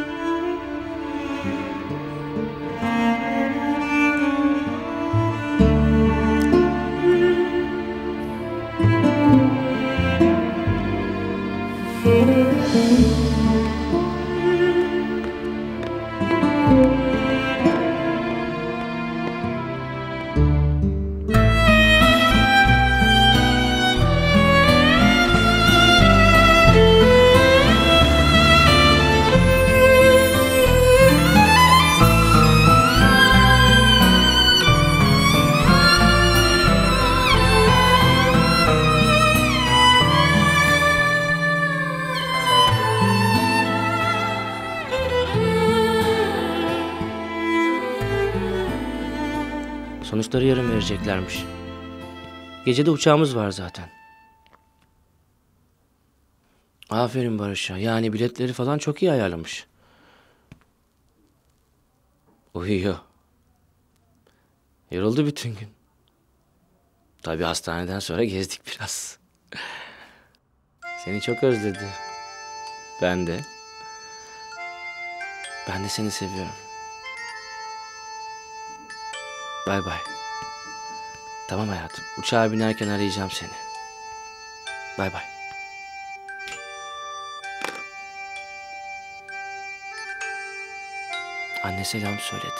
Sonuçları yarın vereceklermiş. Gece de uçağımız var zaten. Aferin Barış'a. Yani biletleri falan çok iyi ayarlamış. Uyuyor. Yoruldu bütün gün. Tabii hastaneden sonra gezdik biraz. Seni çok özledi. Ben de. Ben de seni seviyorum. Bay bay. Tamam hayatım. Uçağa binerken arayacağım seni. Bay bay. Anne selam söyledi.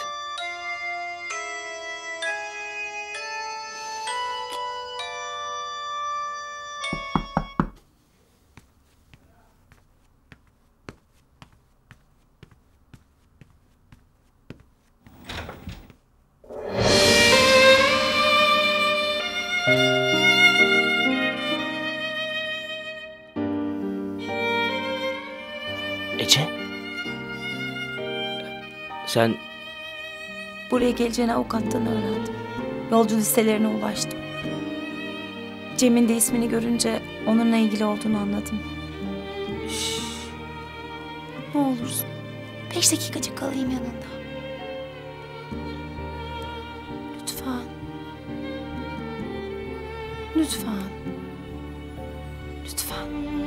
Ece? Sen Buraya geleceğini avukattan öğrendim. Yolcu listelerine ulaştım. Cem'in de ismini görünce onunla ilgili olduğunu anladım. Ne olursun. 5 dakikacık kalayım yanında. Lütfen. Lütfen. Lütfen.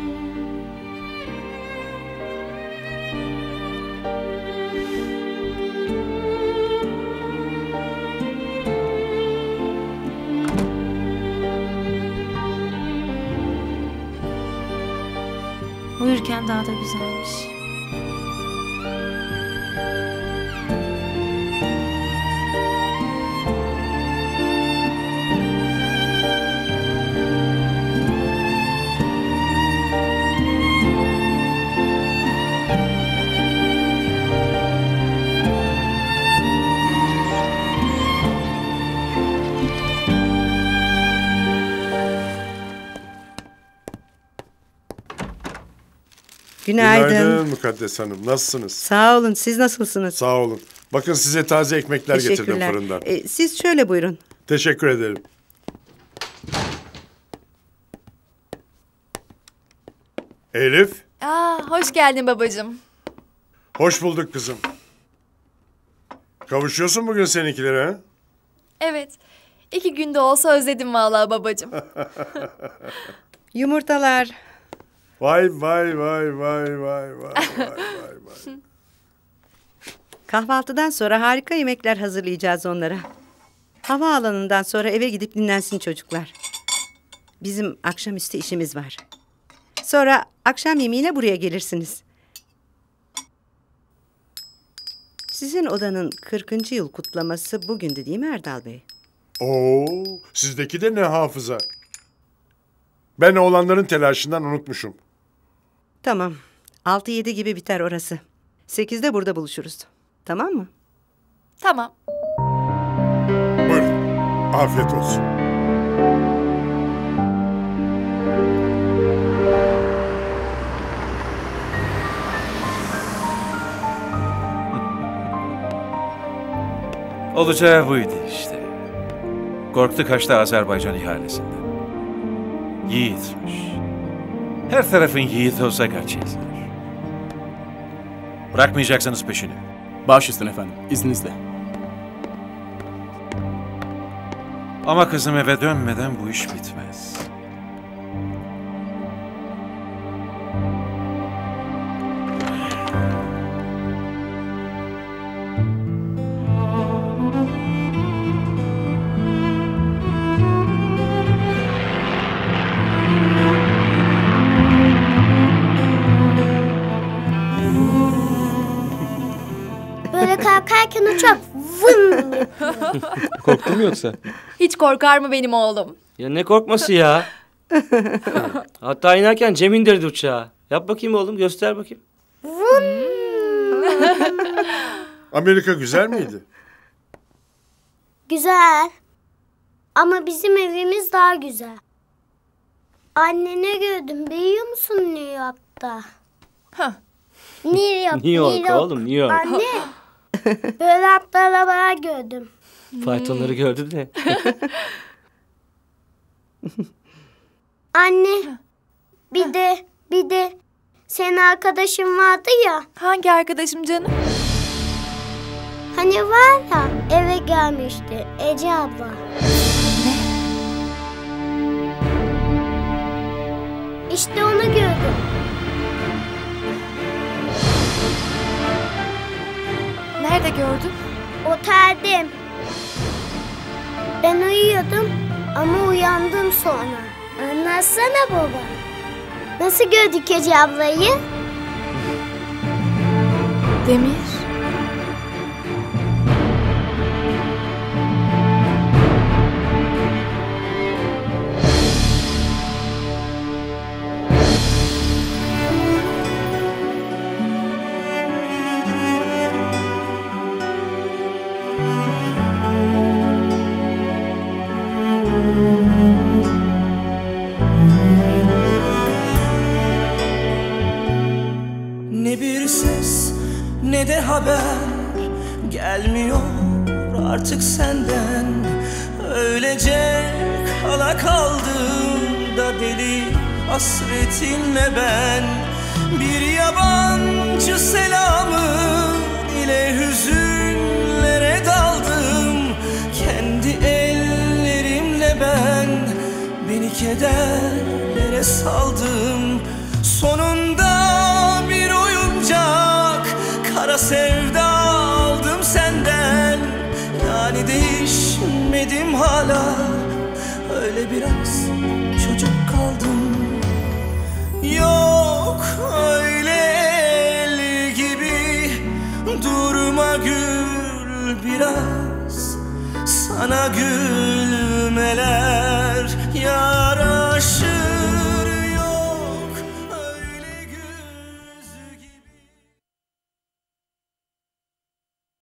Uyurken daha da güzelmiş. Günaydın. Günaydın Mukaddes Hanım. Nasılsınız? Sağ olun. Siz nasılsınız? Sağ olun. Bakın size taze ekmekler getirdim fırından. Siz şöyle buyurun. Teşekkür ederim. Elif. Hoş geldin babacığım. Hoş bulduk kızım. Kavuşuyorsun bugün seninkilere ha? Evet. 2 günde olsa özledim vallahi babacığım. Yumurtalar. Vay vay vay vay vay vay vay vay. Kahvaltıdan sonra harika yemekler hazırlayacağız onlara. Havaalanından sonra eve gidip dinlensin çocuklar. Bizim akşamüstü işimiz var. Sonra akşam yemeğine buraya gelirsiniz. Sizin odanın 40. yıl kutlaması bugündü değil mi Erdal Bey? Oo, sizdeki de ne hafıza. Ben oğlanların telaşından unutmuşum. Tamam. 6-7 gibi biter orası. 8'de burada buluşuruz. Tamam mı? Tamam. Buyurun. Afiyet olsun. Olacağı buydu işte. Korktu kaçtı Azerbaycan ihalesinden. Yiğitmiş. Her tarafın yiğit olsa kaç yazar. Bırakmayacaksınız peşini. Baş üstüne efendim, izninizle. Ama kızım eve dönmeden bu iş bitmez. Böyle kalkarken uçak vın. Korktun mu yoksa? Hiç korkar mı benim oğlum? Ya ne korkması ya? Hatta inerken Cem indirdi uçağı. Yap bakayım oğlum, göster bakayım. Amerika güzel miydi? Güzel. Ama bizim evimiz daha güzel. Anne ne gördün biliyor musun New York'ta? New York, New York oğlum, New York. Anne, böyle atlı arabalar gördüm. Faytonları gördün de. Anne, bir de senin arkadaşın vardı ya. Hangi arkadaşım canım? Hani var ya, eve gelmişti Ece abla. İşte onu gördüm. Nerede gördün? Otelde. Ben uyuyordum ama uyandım sonra. Anlatsana baba. Nasıl gördük Ece ablayı? Demir. Ne bir ses ne de haber gelmiyor artık senden. Öylece kala kaldım da deli hasretinle ben. Bir yabancı selamı bile hüzünlere daldım. Kendi ellerimle beni kederlere saldım. Sonunda bir oyuncak kara sevda aldım senden. Yani değişmedim hala, öyle biraz çocuk kaldım. Yok öyle el gibi durma, gül biraz, sana gülmeler